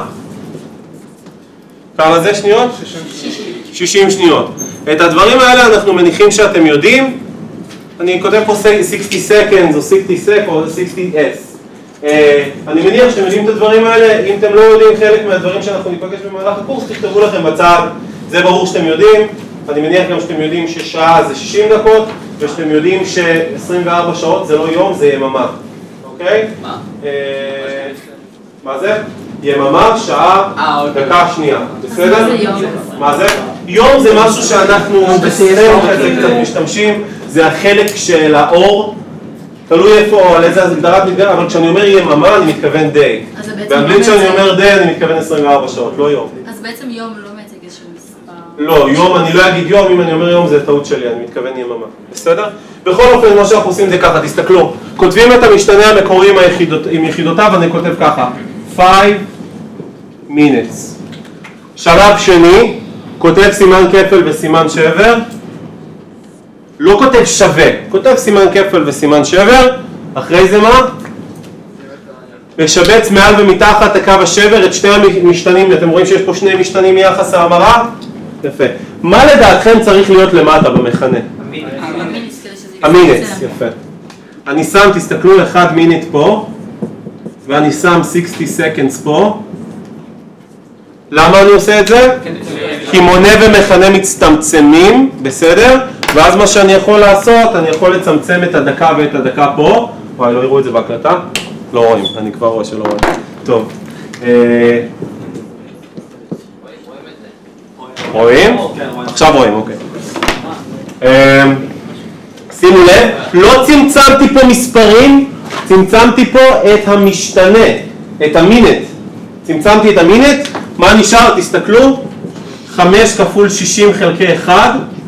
Speaker 1: כמה זה שניות? 60 שניות. את הדברים האלה אנחנו מניחים שאתם יודעים. אני כותב פה 60 seconds או 60 sec או 60s. אני מניח שאתם יודעים את הדברים האלה. אם אתם לא יודעים חלק מהדברים שאנחנו ניפגש במהלך הקורס, תכתבו לכם בצד. זה ברור שאתם יודעים. אני מניח גם שאתם יודעים ששעה זה 60 דקות, ושאתם יודעים ש-24 שעות זה לא יום, זה יממה. אוקיי?
Speaker 7: מה?
Speaker 1: מה זה? יממה, שעה, דקה שנייה, בסדר? מה זה? יום זה משהו שאנחנו בסדר כזה קצת משתמשים, זה החלק של האור, תלוי איפה או על איזה הגדרת מתגר, אבל כשאני אומר יממה אני מתכוון day. באנגלית כשאני אומר day אני מתכוון 24 שעות, לא יום.
Speaker 5: אז בעצם יום לא מייצג איזשהו מספר.
Speaker 1: לא, יום, אני לא אגיד יום, אם אני אומר יום זה טעות שלי, אני מתכוון יממה, בסדר? בכל אופן מה שאנחנו עושים זה ככה, תסתכלו, כותבים את המשתנה המקורי עם יחידותיו, אני כותב ככה, 5 minutes. שלב שני, כותב סימן כפל וסימן שבר, לא כותב שווה, כותב סימן כפל וסימן שבר, אחרי זה מה? משבץ מעל ומתחת הקו השבר את שני המשתנים, אתם רואים שיש פה שני משתנים מיחס ההמרה? יפה. מה לדעתכם צריך להיות למטה במכנה? המינץ, יפה. אני שם, תסתכלו, 1 minute פה, ואני שם 60 seconds פה. למה אני עושה את זה? כי מונה ומכנה מצטמצמים, בסדר? ואז מה שאני יכול לעשות, אני יכול לצמצם את הדקה ואת הדקה פה. וואי, לא יראו את זה בהקלטה? לא רואים, אני כבר רואה שלא רואים. טוב. רואים? עכשיו רואים, אוקיי. שימו לב, לא צמצמתי פה מספרים, צמצמתי פה את המשתנה, את המינט. צמצמתי את המינט, מה נשאר? תסתכלו, 5 כפול 60 חלקי 1.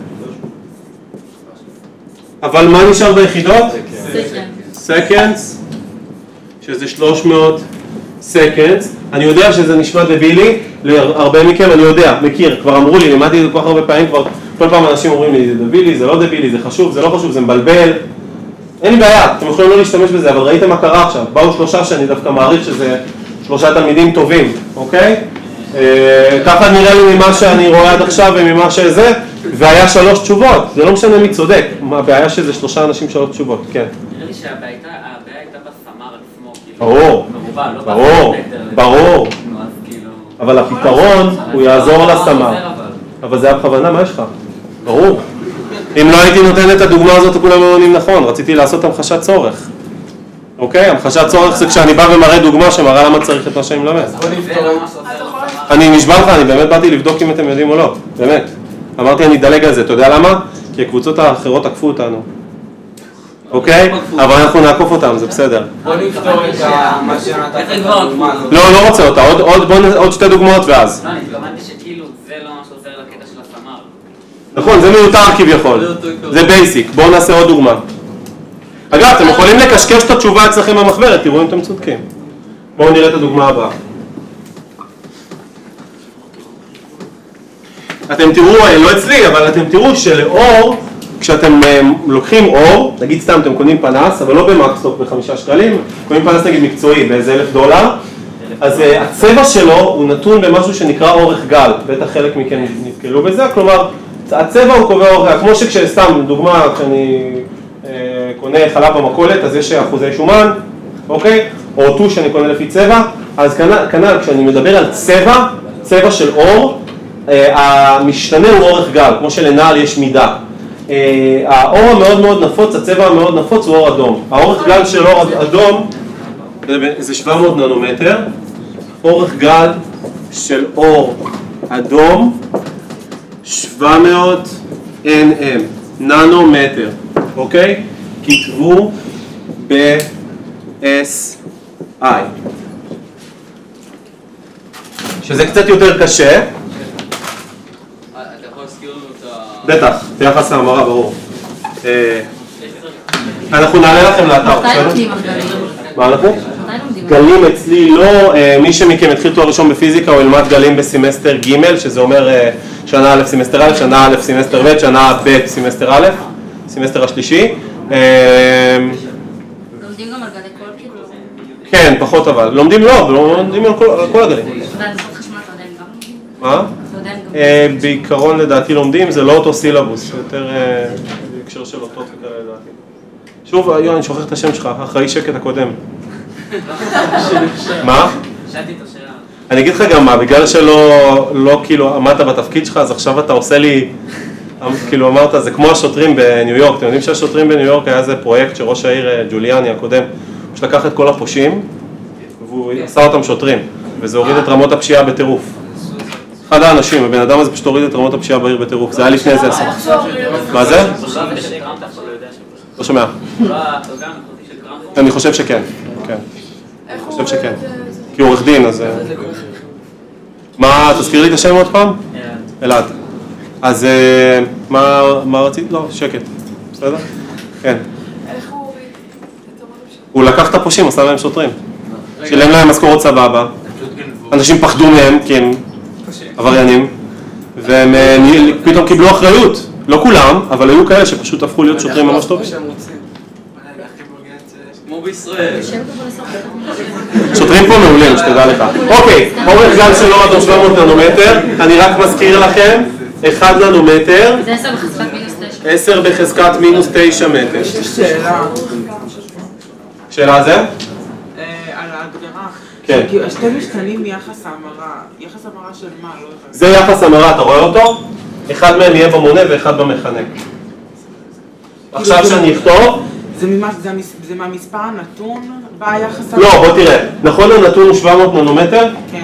Speaker 1: אבל מה נשאר ביחידות? סקנדס, שזה 300 סקנדס. אני יודע שזה נשמע דבילי, להרבה מכם אני יודע, מכיר, כבר אמרו לי, לימדתי את זה כל כך הרבה פעמים, כבר כל פעם אנשים אומרים לי, זה דבילי, זה לא דבילי, זה חשוב, זה לא חשוב, זה מבלבל. אין לי בעיה, אתם יכולים לא להשתמש בזה, אבל ראיתם מה קרה עכשיו, באו 3 שאני דווקא מעריך שזה 3 תלמידים טובים, אוקיי? ככה נראה לי ממה שאני רואה עד עכשיו וממה שזה, והיה 3 תשובות, זה לא משנה מי צודק, הבעיה שזה 3 אנשים 3 תשובות, כן.
Speaker 4: נראה לי שהבעיה הייתה בסמר עצמו,
Speaker 1: ברור, ברור, אבל הפתרון הוא יעזור לסמר, אבל זה היה בכוונה, מה יש לך? ברור. אם לא הייתי נותן את הדוגמה הזאת, כולם עונים נכון, רציתי לעשות המחשת צורך. אוקיי? המחשת צורך זה כשאני בא ומראה דוגמה שמראה למה צריך את מה שאני מלמד. אני נשבע לך, אני באמת באתי לבדוק אם אתם יודעים או לא, באמת. אמרתי אני אדלג על זה, אתה יודע למה? כי הקבוצות האחרות עקפו אותנו. אוקיי? אבל אנחנו נעקוף אותם, זה בסדר.
Speaker 2: בוא נפתור את מה שנתת את הדוגמה הזאת.
Speaker 1: לא, לא רוצה אותה, עוד 2 דוגמאות ואז.
Speaker 4: לא, אני התכוונתי שכאילו זה לא מה שעוזר לקטע של הסמר.
Speaker 1: נכון, זה מיותר כביכול, זה בייסיק, בואו נעשה עוד דוגמה. אגב, אתם יכולים לקשקש את התשובה אצלכם במחברת, תראו אם אתם צודקים. בואו נראה את הדוגמה הבאה. אתם תראו, לא אצלי, אבל אתם תראו שלאור, כשאתם לוקחים אור, נגיד סתם אתם קונים פנס, אבל לא במקסטוק ב5 שקלים, קונים פנס נגיד מקצועי באיזה $1,000, אז הצבע שלו הוא נתון במשהו שנקרא אורך גל, בטח חלק מכם נתקלו בזה, כלומר, הצבע הוא קובע אורך גל, כמו שכשסתם, דוגמה, כשאני קונה חלב במכולת, אז יש אחוזי שומן, אוקיי? או אותו שאני קונה לפי צבע, אז כנ"ל, כשאני מדבר על צבע, צבע של אור, המשתנה הוא אורך גל, כמו שלנעל יש מידה. האור המאוד מאוד נפוץ, הצבע המאוד נפוץ הוא אור אדום. האורך גל של אור אדום זה 700 ננומטר, אורך גל של אור אדום 700 nm, ננומטר, אוקיי? כתבו ב-SI. שזה קצת יותר קשה.
Speaker 7: אתה יכול להזכיר לנו את ה...
Speaker 1: בטח, ביחס להמרה, ברור. אנחנו נעלה לכם לאתר,
Speaker 5: מתי לומדים הגלים?
Speaker 1: מה אנחנו?
Speaker 5: מתי לומדים?
Speaker 1: גלים אצלי לא, מי שמכם התחיל תואר ראשון בפיזיקה הוא ילמד גלים בסמסטר ג', שזה אומר שנה א' סמסטר א', שנה א' סמסטר ב', שנה ב' סמסטר א', סמסטר השלישי.
Speaker 5: לומדים גם על גלי קול כאילו?
Speaker 1: כן, פחות אבל. לומדים לא, לומדים על כל הגלים.
Speaker 5: והנדסת חשמל אתה עדיין גם לומדים?
Speaker 1: מה?
Speaker 5: אתה עדיין גם...
Speaker 1: בעיקרון לדעתי לומדים, זה לא אותו סילבוס, יותר בהקשר של אותות וכאלה לדעתי. שוב, אני שוכח את השם שלך, אחראי שקט הקודם. מה?
Speaker 4: שאלתי את השאלה.
Speaker 1: אני אגיד לך גם מה, בגלל שלא כאילו עמדת בתפקיד שלך, אז עכשיו אתה עושה לי, כאילו אמרת, זה כמו השוטרים בניו יורק. אתם יודעים שהשוטרים בניו יורק היה איזה פרויקט שראש העיר ג'וליאני הקודם, שלקח את כל הפושעים, והוא עשה אותם שוטרים. וזה הוריד את רמות הפשיעה בטירוף. אחד האנשים, הבן אדם הזה פשוט הוריד את רמות הפשיעה בעיר בטירוף, זה היה לפני איזה 10. מה זה? לא שומע. אני חושב שכן, כן. אני חושב שכן. כי הוא עורך דין, אז... מה, תזכיר לי את השם עוד פעם? אלעד. אז מה רצית? לא, שקט. בסדר? כן.
Speaker 8: איך הוא הוריד את רמות הפשיעה?
Speaker 1: הוא לקח את הפושעים, עשה להם שוטרים. שילם להם משכורות סבבה. אנשים פחדו מהם כי הם עבריינים. והם פתאום קיבלו אחריות. לא כולם, אבל היו כאלה שפשוט הפכו להיות שוטרים ממש טובים.
Speaker 7: כמו בישראל.
Speaker 1: שוטרים פה מעולים, שתדע לך. אוקיי, אורך גל של אור אדום 700 ננומטר. אני רק מזכיר לכם, 1 ננומטר.
Speaker 5: זה 10 בחזקת מינוס 9.
Speaker 1: 10 בחזקת מינוס 9 מטר.
Speaker 6: יש לי שאלה.
Speaker 1: שאלה זה?
Speaker 9: על ההגדרה.
Speaker 1: כן.
Speaker 9: שתי משתנים מיחס ההמרה. יחס המרה של מה? לא יודע.
Speaker 1: זה יחס המרה, אתה רואה אותו? אחד מהם יהיה במונה ואחד במכנה. עכשיו שאני אכתוב...
Speaker 9: זה מהמספר הנתון ביחס המרה?
Speaker 1: לא, בוא תראה. נכון הנתון הוא 700 ננומטר?
Speaker 9: כן.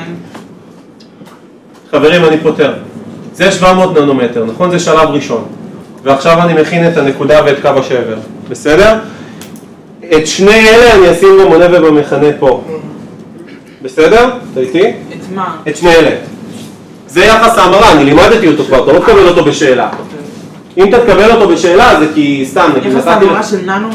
Speaker 1: חברים, אני פותר. זה 700 ננומטר, נכון? זה שלב ראשון. ועכשיו אני מכין את הנקודה ואת קו השבר. בסדר? את שני אלה אני אשים במונה ובמכנה פה. בסדר? אתה איתי?
Speaker 9: את מה?
Speaker 1: את שני אלה. זה יחס ההמרה, אני לימדתי אותו כבר, אתה לא תקבל אותו בשאלה. אם אתה תקבל אותו בשאלה זה כי סתם, נגיד
Speaker 9: יחס ההמרה של ננומטר?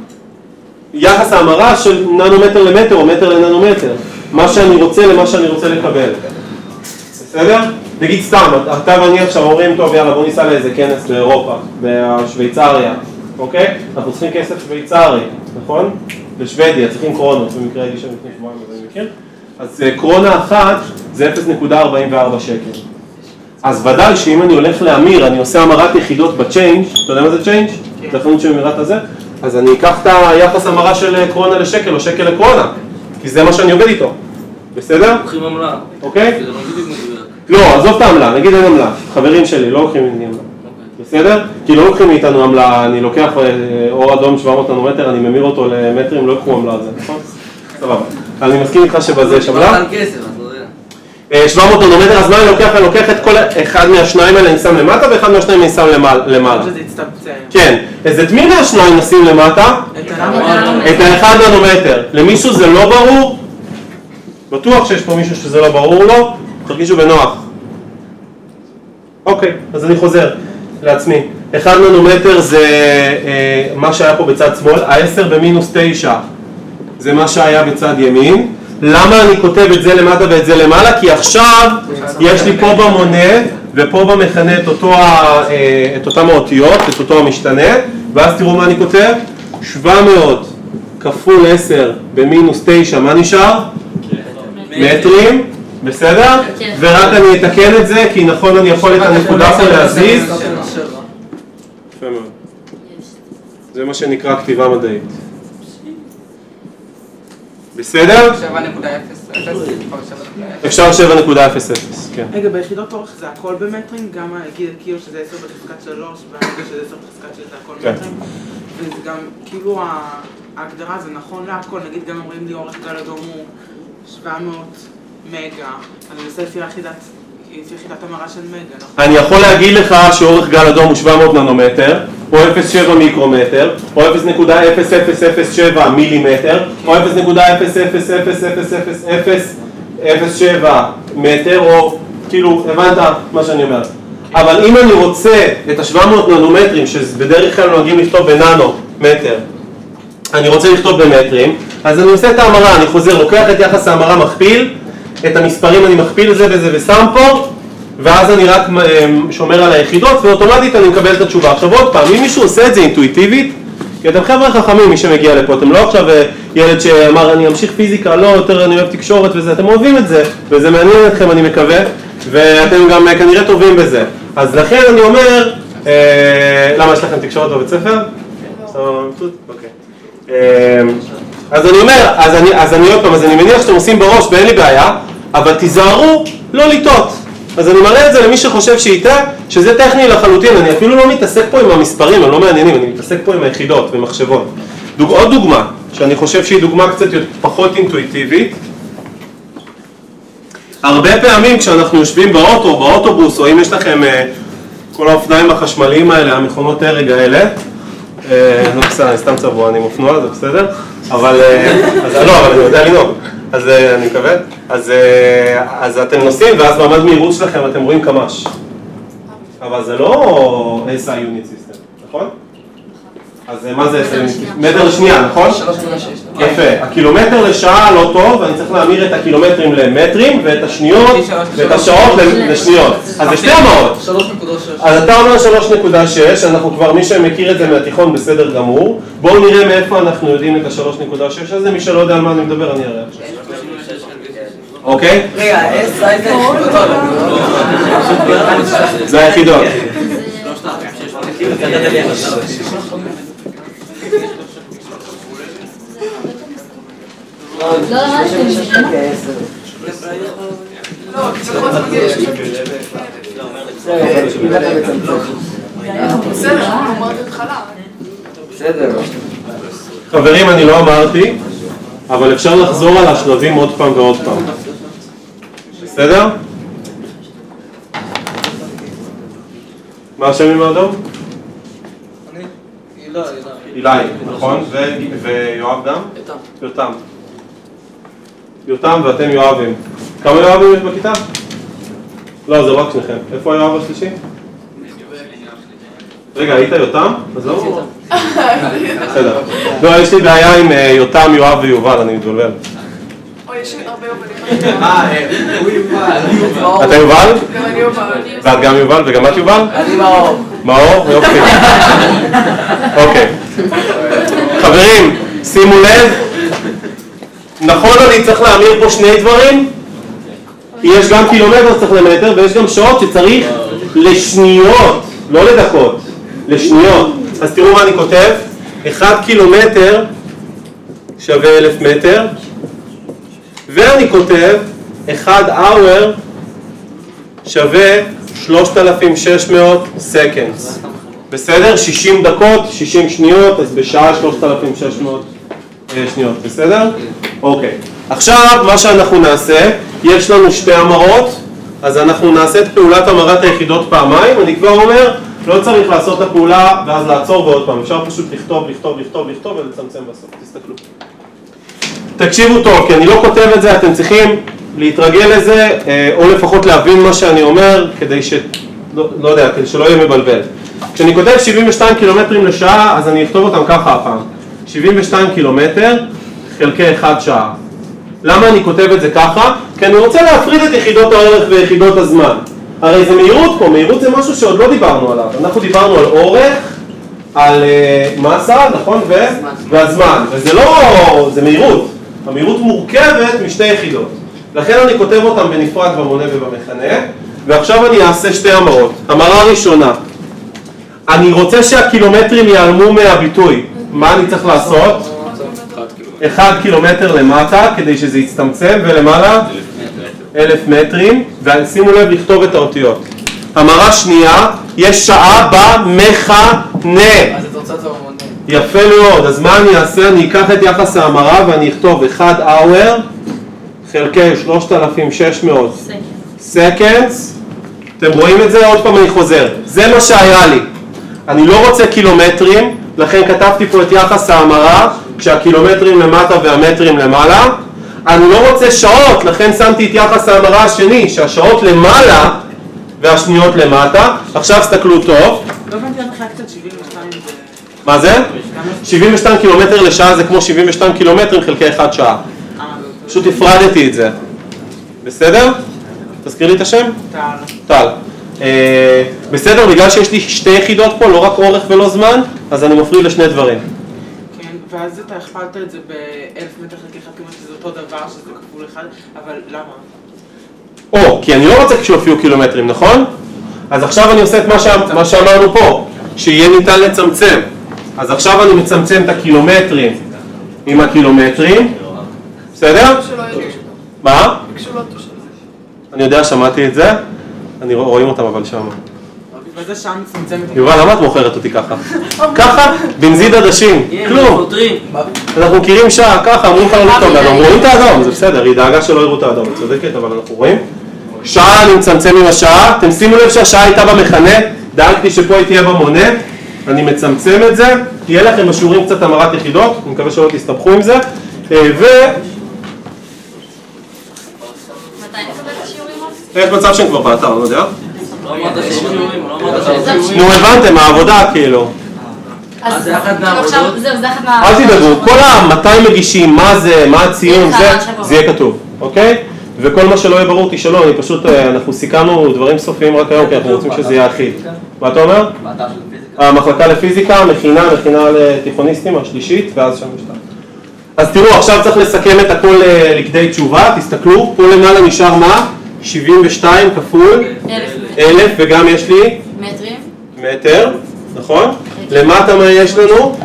Speaker 1: יחס ההמרה של ננומטר למטר או מטר לננומטר. מה שאני רוצה למה שאני רוצה לקבל. בסדר? נגיד סתם, אתה ואני עכשיו אומרים, טוב יאללה בוא ניסע לאיזה כנס באירופה, בשוויצריה, אוקיי? אנחנו צריכים כסף שוויצרי, נכון? בשוודיה, צריכים קרונות, במקרה הגישה לפני שבועיים, אז אני מכיר. אז קרונה אחת זה 0.44 שקל. אז ודאי שאם אני הולך להמיר, אני עושה המרת יחידות בצ'יינג', אתה יודע מה זה צ'יינג'? זה החנות של אמירת הזה? אז אני אקח את היחס המרה של קרונה לשקל או שקל לקרונה, כי זה מה שאני עובד איתו. בסדר?
Speaker 7: לוקחים עמלה.
Speaker 1: אוקיי?
Speaker 7: זה לא בדיוק מדויק.
Speaker 1: לא, עזוב את העמלה, נגיד אין עמלה. חברים שלי לא לוקחים ממני עמלה. בסדר? כי לא לוקחים מאיתנו עמלה, אני לוקח אור אדום 700 ננומטר, אני ממיר אותו למטרים, לא יקחו עמלה על זה, נכון? סבבה. אני מסכים איתך שבזה יש עמלה.
Speaker 7: על כסף, אתה יודע.
Speaker 1: 700 ננומטר, אז מה אני לוקח? אני לוקח את כל אחד מהשניים האלה אני שם למטה ואחד מהשניים אני שם למעלה.
Speaker 9: שזה יצטמצם.
Speaker 1: כן, אז את מי מהשניים נשים למטה?
Speaker 9: את הננומטר.
Speaker 1: את האחד ננומטר. למישהו זה לא ברור? בטוח שיש פה מישהו שזה לא ברור לו? תרגישו בנוח. אוקיי, אז אני חוזר לעצמי. 1 ננומטר זה מה שהיה פה בצד שמאל, ה-10 במינוס 9 זה מה שהיה בצד ימין. למה אני כותב את זה למטה ואת זה למעלה? כי עכשיו יש לי פה במונה ופה במכנה את אותם האותיות, את אותו המשתנה, ואז תראו מה אני כותב. 700 כפול 10 במינוס 9, מה נשאר? מטרים, בסדר? ורק אני אתקן את זה, כי נכון אני יכול את הנקודה פה להזיז. יפה מאוד. זה מה שנקרא כתיבה מדעית. בסדר?
Speaker 6: 7.00.
Speaker 1: אפשר 7.00, כן.
Speaker 9: רגע, ביחידות אורך זה הכל במטרים? גם כאילו שזה 10 בחזקת 3 והרגע שזה 10 בחזקת 6 זה הכל מטרים? וזה גם, כאילו ההגדרה זה נכון להכל, נגיד גם אומרים לי אורך גל אדום הוא 700 מגה, אני עושה לפי יחידת המרה של מגה, נכון?
Speaker 1: אני יכול להגיד לך שאורך גל אדום הוא 700 ננומטר, או 0.7 מיקרומטר, או 0.0007 מילימטר, או 0.0000007 מטר, או כאילו, הבנת מה שאני אומר. אבל אם אני רוצה את ה-700 ננומטרים, שבדרך כלל נוהגים לכתוב בננומטר, אני רוצה לכתוב במטרים, אז אני עושה את ההמרה, אני חוזר, לוקח את יחס ההמרה, מכפיל, את המספרים אני מכפיל את זה וזה ושם פה, ואז אני רק שומר על היחידות, ואוטומטית אני מקבל את התשובה. עכשיו עוד פעם, אם מישהו עושה את זה אינטואיטיבית, כי אתם חבר'ה חכמים מי שמגיע לפה, אתם לא עכשיו ילד שאמר אני אמשיך פיזיקה, לא, יותר אני אוהב תקשורת וזה, אתם אוהבים את זה, וזה מעניין אתכם אני מקווה, ואתם גם כנראה טובים בזה. אז לכן אני אומר, למה יש לכם תקשורת בבית ספר? אוקיי. אז אני אומר, אז אני עוד פעם, אז אני מניח שאתם עושים בראש ואין לי בעיה, אבל תיזהרו לא לטעות. אז אני מראה את זה למי שחושב שאיתה, שזה טכני לחלוטין, אני אפילו לא מתעסק פה עם המספרים, הם לא מעניינים, אני מתעסק פה עם היחידות ומחשבות. עוד דוגמה, שאני חושב שהיא דוגמה קצת פחות אינטואיטיבית, הרבה פעמים כשאנחנו יושבים באוטובוס, או אם יש לכם כל האופניים החשמליים האלה, המכונות הרג האלה, לא בסדר, אני סתם צבוע, אני מופנוע, זה בסדר? אבל אני יודע לנהוג, אז אני מקווה. אז אתם נוסעים, ואז במד מהירות שלכם אתם רואים קמ"ש. אבל זה לא SI Unit System, נכון? אז מה זה מטר לשנייה, נכון?
Speaker 6: 3.6.
Speaker 1: יפה. הקילומטר לשעה לא טוב, ואני צריך להמיר את הקילומטרים למטרים, ואת השניות, ואת השעות לשניות. אז זה שתי המעות.
Speaker 6: 3.6.
Speaker 1: אז אתה אומר 3.6, אנחנו כבר, מי שמכיר את זה מהתיכון בסדר גמור. בואו נראה מאיפה אנחנו יודעים את ה-3.6 הזה, מי שלא יודע על מה אני מדבר, אני אראה עכשיו. אוקיי?
Speaker 6: רגע, SI זה
Speaker 1: זה היחידות.
Speaker 5: לא למדתם את זה.
Speaker 8: לא, כי בכל זאת מגיע יש בסדר, אנחנו אמרתי התחלה.
Speaker 6: בסדר.
Speaker 1: חברים, אני לא אמרתי, אבל אפשר לחזור על השלבים עוד פעם ועוד פעם. בסדר? מה השם עם האדום? אילי, נכון? ויואב גם? יותם. יותם ואתם יואבים. כמה יואבים יש בכיתה? לא, זה רק שניכם. איפה היואב השלישי? רגע, היית יותם? אז לא... בסדר. לא, יש לי בעיה עם יותם, יואב ויובל, אני מתבלבל.
Speaker 8: אוי, יש לי הרבה יובלים.
Speaker 6: הוא יובל.
Speaker 1: אתה יובל?
Speaker 8: גם אני יובל.
Speaker 1: ואת גם יובל וגם את יובל?
Speaker 6: אני מאור.
Speaker 1: מאור? יופי. אוקיי. חברים, שימו לב. נכון, אני צריך להמיר פה שני דברים. יש גם קילומטר שצריך למטר, ויש גם שעות שצריך לשניות, לא לדקות, לשניות. אז תראו מה אני כותב. 1 קילומטר שווה 1,000 מטר, ואני כותב 1 hour שווה 3,600 seconds. בסדר? 60 דקות, 60 שניות, אז בשעה 3,600 שניות. בסדר? אוקיי. עכשיו מה שאנחנו נעשה, יש לנו שתי המרות, אז אנחנו נעשה את פעולת המרת היחידות פעמיים. אני כבר אומר, לא צריך לעשות את הפעולה ואז לעצור ועוד פעם. אפשר פשוט לכתוב ולצמצם בסוף. תסתכלו. תקשיבו טוב, כי אני לא כותב את זה, אתם צריכים להתרגל לזה, או לפחות להבין מה שאני אומר, כדי לא יודע, כדי שלא יהיה מבלבל. כשאני כותב 72 קילומטרים לשעה, אז אני אכתוב אותם ככה הפעם. 72 קילומטר חלקי 1 שעה. למה אני כותב את זה ככה? כי אני רוצה להפריד את יחידות האורך ויחידות הזמן. הרי זה מהירות פה, מהירות זה משהו שעוד לא דיברנו עליו. אנחנו דיברנו על אורך, על מסה, נכון? והזמן. וזה לא, זה מהירות. המהירות מורכבת משתי יחידות. לכן אני כותב אותם בנפרד במונה ובמכנה. ועכשיו אני אעשה שתי המרות. המרה ראשונה. אני רוצה שהקילומטרים ייעלמו מהביטוי. מה אני צריך לעשות? 1 קילומטר למטה כדי שזה יצטמצם, ולמעלה 1,000 מטרים, ושימו לב לכתוב את האותיות. המרה שנייה, יש שעה במכנה.
Speaker 6: אז את רוצה את המונה.
Speaker 1: יפה מאוד, אז מה אני אעשה? אני אקח את יחס ההמרה ואני אכתוב 1 hour חלקי 3,600 seconds. אתם רואים את זה? עוד פעם אני חוזר. זה מה שהיה לי. אני לא רוצה קילומטרים, לכן כתבתי פה את יחס ההמרה, כשהקילומטרים למטה והמטרים למעלה. אני לא רוצה שעות, לכן שמתי את יחס ההמרה השני, שהשעות למעלה והשניות למטה. עכשיו סתכלו טוב.
Speaker 9: לא הבנתי למה חלקת 72 ו...
Speaker 1: מה זה? 72 קילומטר לשעה זה כמו 72 קילומטרים חלקי 1 שעה. פשוט הפרדתי את זה. בסדר? תזכיר לי את השם? טל. בסדר, בגלל שיש לי שתי יחידות פה, לא רק אורך ולא זמן, אז אני מפריד לשני דברים.
Speaker 9: כן, ואז אתה הכפלת את זה ב-1,000 מטר חלקי 1 קילומטר, שזה אותו דבר, שזה כפול 1, אבל למה?
Speaker 1: כי אני לא רוצה שיופיעו קילומטרים, נכון? אז עכשיו אני עושה את מה שאמרנו פה, שיהיה ניתן לצמצם. אז עכשיו אני מצמצם את הקילומטרים עם הקילומטרים. בסדר? מה? אני יודע, שמעתי את זה. רואים אותם אבל שם.
Speaker 9: וזה שם מצמצמת.
Speaker 1: יובל, למה את מוכרת אותי ככה? ככה? בנזיד עדשים, כלום. אנחנו מכירים שעה, ככה, אמרו לך לא לכתוב לאדום, רואים את האדום, זה בסדר, היא דאגה שלא יראו את האדום, את צודקת, אבל אנחנו רואים. שעה אני מצמצם עם השעה, אתם שימו לב שהשעה הייתה במכנה, דאגתי שפה היא תהיה במונה, אני מצמצם את זה, תהיה לכם בשיעורים קצת המרת יחידות, אני מקווה שלא תסתבכו עם זה,
Speaker 5: מתי נקבל את השיעורים?
Speaker 1: יש מצב שהם כבר באתר, לא יודע?
Speaker 6: לא אמרת שיעורים, לא אמרת שיעורים.
Speaker 1: נו, הבנתם, העבודה כאילו.
Speaker 5: אז
Speaker 6: זה אחת מהעבודות.
Speaker 5: זהו, זה אחת מה...
Speaker 1: אל תדאגו, כל מתי מגישים, מה זה, מה הציון, זה יהיה כתוב, אוקיי? וכל מה שלא יהיה ברור תשאלו, אנחנו סיכמנו דברים סופיים רק היום, כי אנחנו רוצים שזה יהיה אחיד. מה אתה אומר? המחלקה לפיזיקה, מכינה לתיכוניסטים, השלישית, ואז שם משתנה. אז תראו, עכשיו צריך לסכם את הכל לכדי תשובה, תסתכלו, פה למעלה נשאר מה? 72 כפול 1000, וגם יש לי?
Speaker 5: מטרים.
Speaker 1: מטר, נכון? למטה מה יש לנו?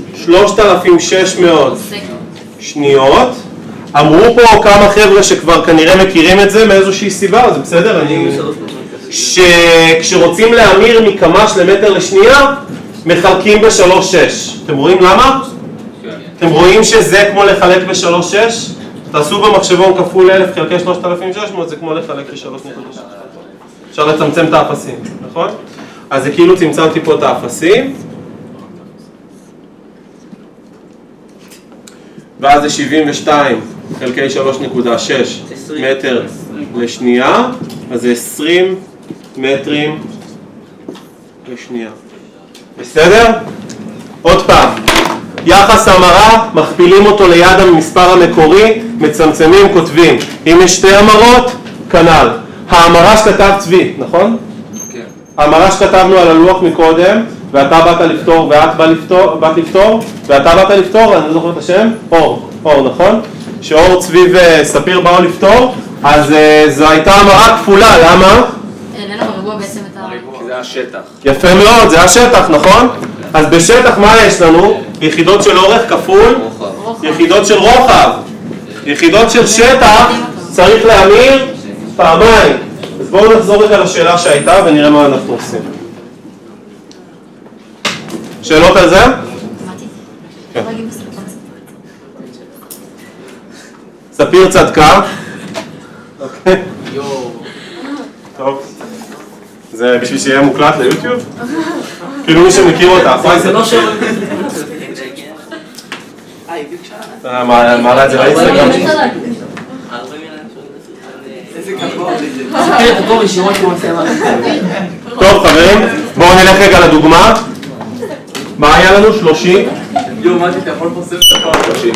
Speaker 1: 3600 שניות. אמרו פה כמה חבר'ה שכבר כנראה מכירים את זה מאיזושהי סיבה, זה בסדר? שכשרוצים להמיר מקמ"ש למטר לשנייה, מחלקים ב-3.6. אתם רואים למה? אתם רואים שזה כמו לחלק ב-3.6? תעשו במחשבון כפול 1000 חלקי 3600, זה כמו לחלק ב-3.6. אפשר לצמצם את האפסים, נכון? אז זה כאילו צמצמתי פה את האפסים. ואז זה 72 חלקי 3.6 מטר לשנייה, אז זה 20 מטרים לשנייה. בסדר? עוד פעם, יחס המרה, מכפילים אותו ליד המספר המקורי, מצמצמים, כותבים. אם יש שתי המרות, כנ"ל. ההמרה שכתב צבי, נכון? כן. ההמרה שכתבנו על הלוח מקודם, ואתה באת לפתור, ואת באת לפתור, ואתה באת לפתור, אני לא זוכר את השם, אור, נכון? שאור, צבי וספיר באו לפתור, אז זו הייתה המרה כפולה, למה?
Speaker 5: אין לנו בריבוע בעצם את ה...
Speaker 2: כי זה השטח.
Speaker 1: יפה מאוד, זה השטח, נכון? אז בשטח מה יש לנו? יחידות של אורך כפול, יחידות של רוחב. יחידות של שטח צריך להמיר פעמיים. אז בואו נחזור רגע לשאלה שהייתה ונראה מה אנחנו עושים. שאלות על זה? כן. ספיר צדקה. אוקיי. טוב. זה בשביל שיהיה מוקלט ליוטיוב? כאילו מי שמכיר אותה.
Speaker 6: זה לא שאלה.
Speaker 1: מעלה את זה לאינסטגרם. טוב חברים, בואו נלך רגע לדוגמה. מה היה לנו? 30?
Speaker 7: מתי, אתה יכול לפרסם את הפעם 30.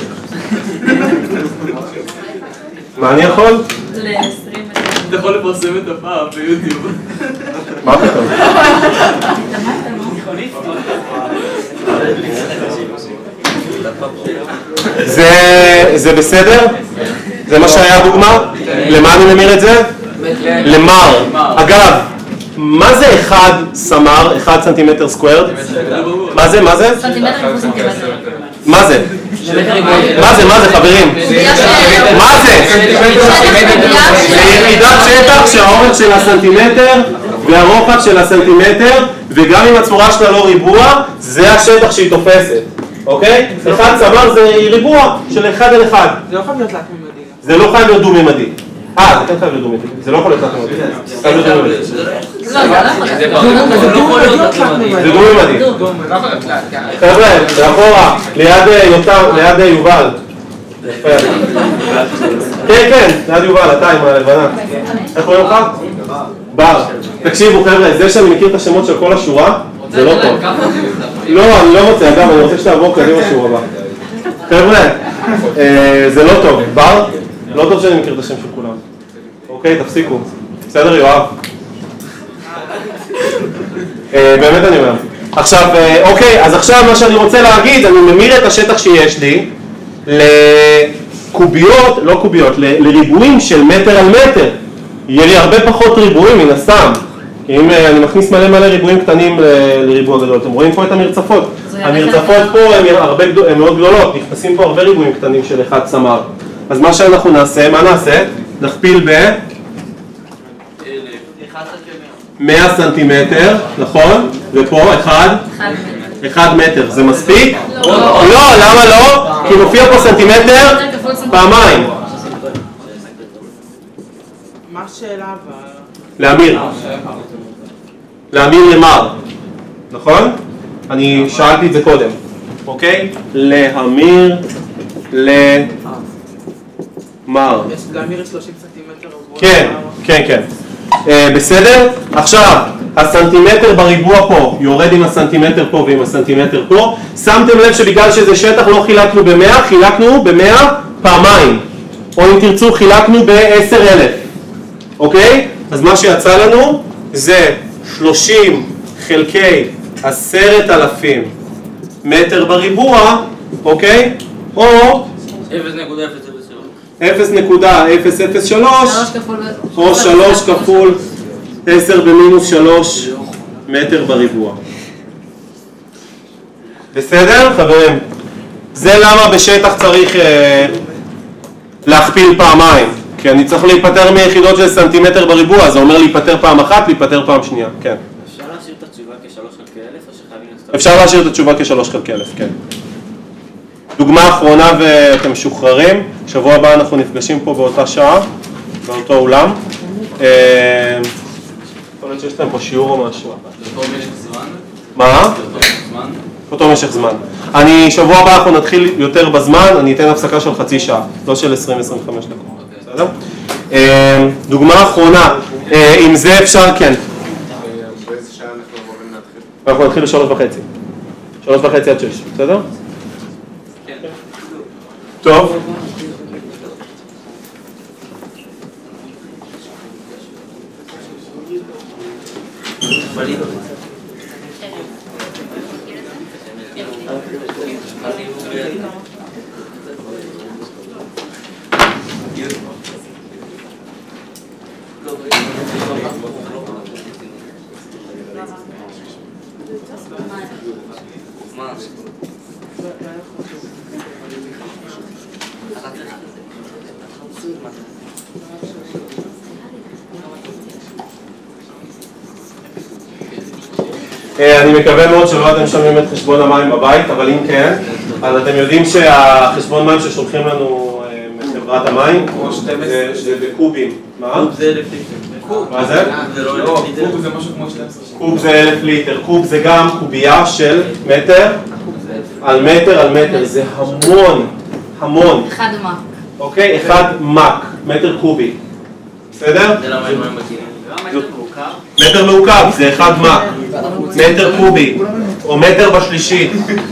Speaker 1: מה אני יכול?
Speaker 7: אתה יכול לפרסם את הפעם ביוטיוב.
Speaker 1: מה פתאום? זה בסדר? זה מה שהיה דוגמה? למה אני ממיר את זה? למר. אגב, מה זה 1 סמ"ר, 1 סנטימטר סקוורד? מה זה?
Speaker 5: סנטימטר כפול סנטימטר.
Speaker 1: מה זה? מה זה חברים? מה זה? זה יחידת שטח שהאורך של הסנטימטר והרוחב של הסנטימטר, וגם אם הצורה שלה לא ריבוע, זה השטח שהיא תופסת, אוקיי? 1 סמ"ר זה ריבוע של 1 על 1.
Speaker 9: זה לא יכול להיות תלת-ממדי.
Speaker 1: זה לא חייב להיות דו-ממדי. זה כן חייב להיות דו-ממדי. זה לא יכול להיות תלת-ממדי. זה חייב להיות דו-ממדי.
Speaker 6: זה לא יכול להיות תלת-ממדי.
Speaker 1: זה דו-ממדי. חבר'ה, לאחורה, ליד יובל. כן, ליד יובל, אתה עם הלבנה. איך קוראים לך? בר. תקשיבו חבר'ה, זה שאני מכיר את השמות של כל השורה, זה לא טוב. לא, אני לא רוצה, אגב, אני רוצה שתעבור קדימה שיעור הבא. חבר'ה, זה לא טוב. בר, לא טוב שאני מכיר את השם של כולם. אוקיי, תפסיקו. בסדר, יואב? באמת אני אומר. עכשיו, אוקיי, אז עכשיו מה שאני רוצה להגיד, אני ממיר את השטח שיש לי לקוביות, לא קוביות, לריבועים של מטר על מטר. יהיה לי הרבה פחות ריבועים מן הסתם. אם אני מכניס מלא ריבועים קטנים לריבוע גדול, אתם רואים פה את המרצפות. המרצפות פה הן מאוד גדולות, נכנסים פה הרבה ריבועים קטנים של 1 סמ"ר. אז מה שאנחנו נעשה, מה נעשה? נכפיל ב... 100 סנטימטר, נכון? ופה 1 מטר, זה מספיק? לא, למה לא? כי מופיע פה סנטימטר פעמיים.
Speaker 9: מה השאלה אבל?
Speaker 1: להמיר למר, נכון? אני שאלתי את זה קודם, אוקיי? להמיר למר.
Speaker 9: להמיר 30 סנטימטר רבוע.
Speaker 1: כן. בסדר? עכשיו, הסנטימטר בריבוע פה יורד עם הסנטימטר פה ועם הסנטימטר פה. שמתם לב שבגלל שזה שטח לא חילקנו ב100, חילקנו ב100 פעמיים. או אם תרצו חילקנו ב10,000. אוקיי? אז מה שיצא לנו זה 30 חלקי 10,000 מטר בריבוע, אוקיי? או 0.003 או 3 כפול 10 במינוס 3 מטר בריבוע. בסדר, חברים? זה למה בשטח צריך להכפיל פעמיים. כי אני צריך להיפטר מיחידות של סנטימטר בריבוע, זה אומר להיפטר פעם אחת, להיפטר פעם שנייה. כן.
Speaker 6: אפשר להשאיר את התשובה כ3 חלקי 1,000 או שחייבים לעשות?
Speaker 1: אפשר להשאיר את התשובה כ3 חלקי 1,000, כן. דוגמה אחרונה ואתם משוחררים. שבוע הבא אנחנו נפגשים פה באותה שעה, באותו אולם. יכול להיות שיש להם פה שיעור או משהו.
Speaker 7: באותו משך זמן?
Speaker 1: מה? אותו משך זמן. שבוע הבא אנחנו נתחיל יותר בזמן, אני אתן הפסקה של חצי שעה, לא של 20-25 דקות. בסדר? דוגמה אחרונה, אם זה אפשר, כן.
Speaker 2: באיזה שעה אנחנו אמורים להתחיל?
Speaker 1: אנחנו נתחיל ל3:30. 3:30 עד 6, בסדר?
Speaker 3: כן.
Speaker 1: טוב. אני מקווה מאוד שלא אתם שומעים את חשבון המים בבית, אבל אם כן, אז אתם יודעים שהחשבון מים ששולחים לנו מחברת המים זה בקובים. מה?
Speaker 6: קוב זה 1,000 ליטר.
Speaker 1: מה זה?
Speaker 2: לא, קוב זה משהו כמו 12.
Speaker 1: קוב זה 1,000 ליטר. קוב זה גם קובייה של מטר על מטר על מטר. זה המון.
Speaker 5: 1 מק.
Speaker 1: אוקיי? 1 מק, מטר קובי. בסדר?
Speaker 6: זה למה הם מתאימים.
Speaker 1: מטר מעוקב זה 1 מק, מטר קובי, או מטר בשלישית.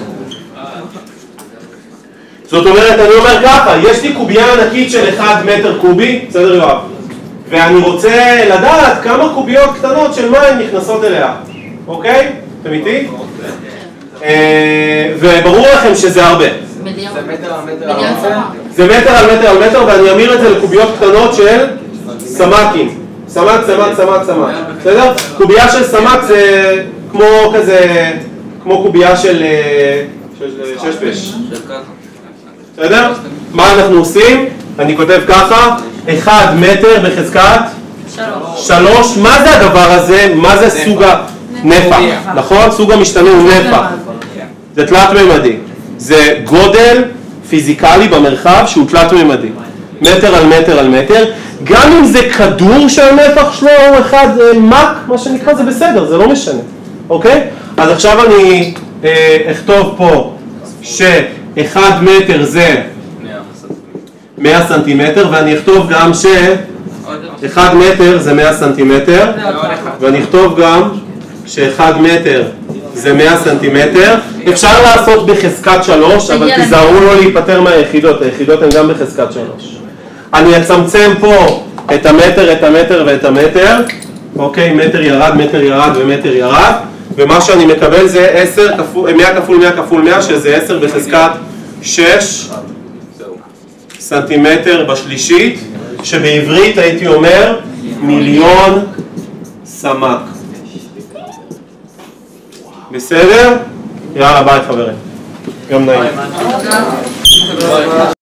Speaker 1: זאת אומרת, אני אומר ככה, יש לי קובייה ענקית של 1 מטר קובי, בסדר יואב? ואני רוצה לדעת כמה קוביות קטנות של מים נכנסות אליה, אוקיי? אתם איתי? וברור לכם שזה הרבה.
Speaker 2: זה מטר על מטר על
Speaker 5: מיליון סמ"ק.
Speaker 1: זה מטר על מטר על מטר, ואני אמיר את זה לקוביות קטנות של סמ"קים. סמ"ק, בסדר? קובייה של סמ"ק זה כמו כזה, כמו קובייה של ששפש. בסדר? מה אנחנו עושים? אני כותב ככה, 1 מטר בחזקת 3. מה זה הדבר הזה? מה זה סוג הנפח? נכון? סוג המשתנה הוא נפח. זה תלת ממדי. זה גודל פיזיקלי במרחב שהוא תלת ממדי. מטר על מטר על מטר. גם אם זה כדור שהנפח שלו הוא 1 מק, מה שנקרא, זה בסדר, זה לא משנה. אוקיי? אז עכשיו אני אכתוב פה ש1 מטר זה 100 סנטימטר, ואני אכתוב גם ש1 מטר זה 100 סנטימטר, ואני אכתוב גם ש1 מטר זה 100 סנטימטר. אפשר לעשות בחזקת 3, אבל תיזהרו לא להיפטר מהיחידות, היחידות הן גם בחזקת 3. אני אצמצם פה את המטר, את המטר ואת המטר. אוקיי, מטר ירד ומטר ירד. ומה שאני מקבל זה 100 כפול 100 כפול 100, שזה 10 בחזקת 6 סנטימטר בשלישית, שבעברית הייתי אומר 1,000,000 סמ"ק. בסדר? יאללה, ביי חברים. יום נעים.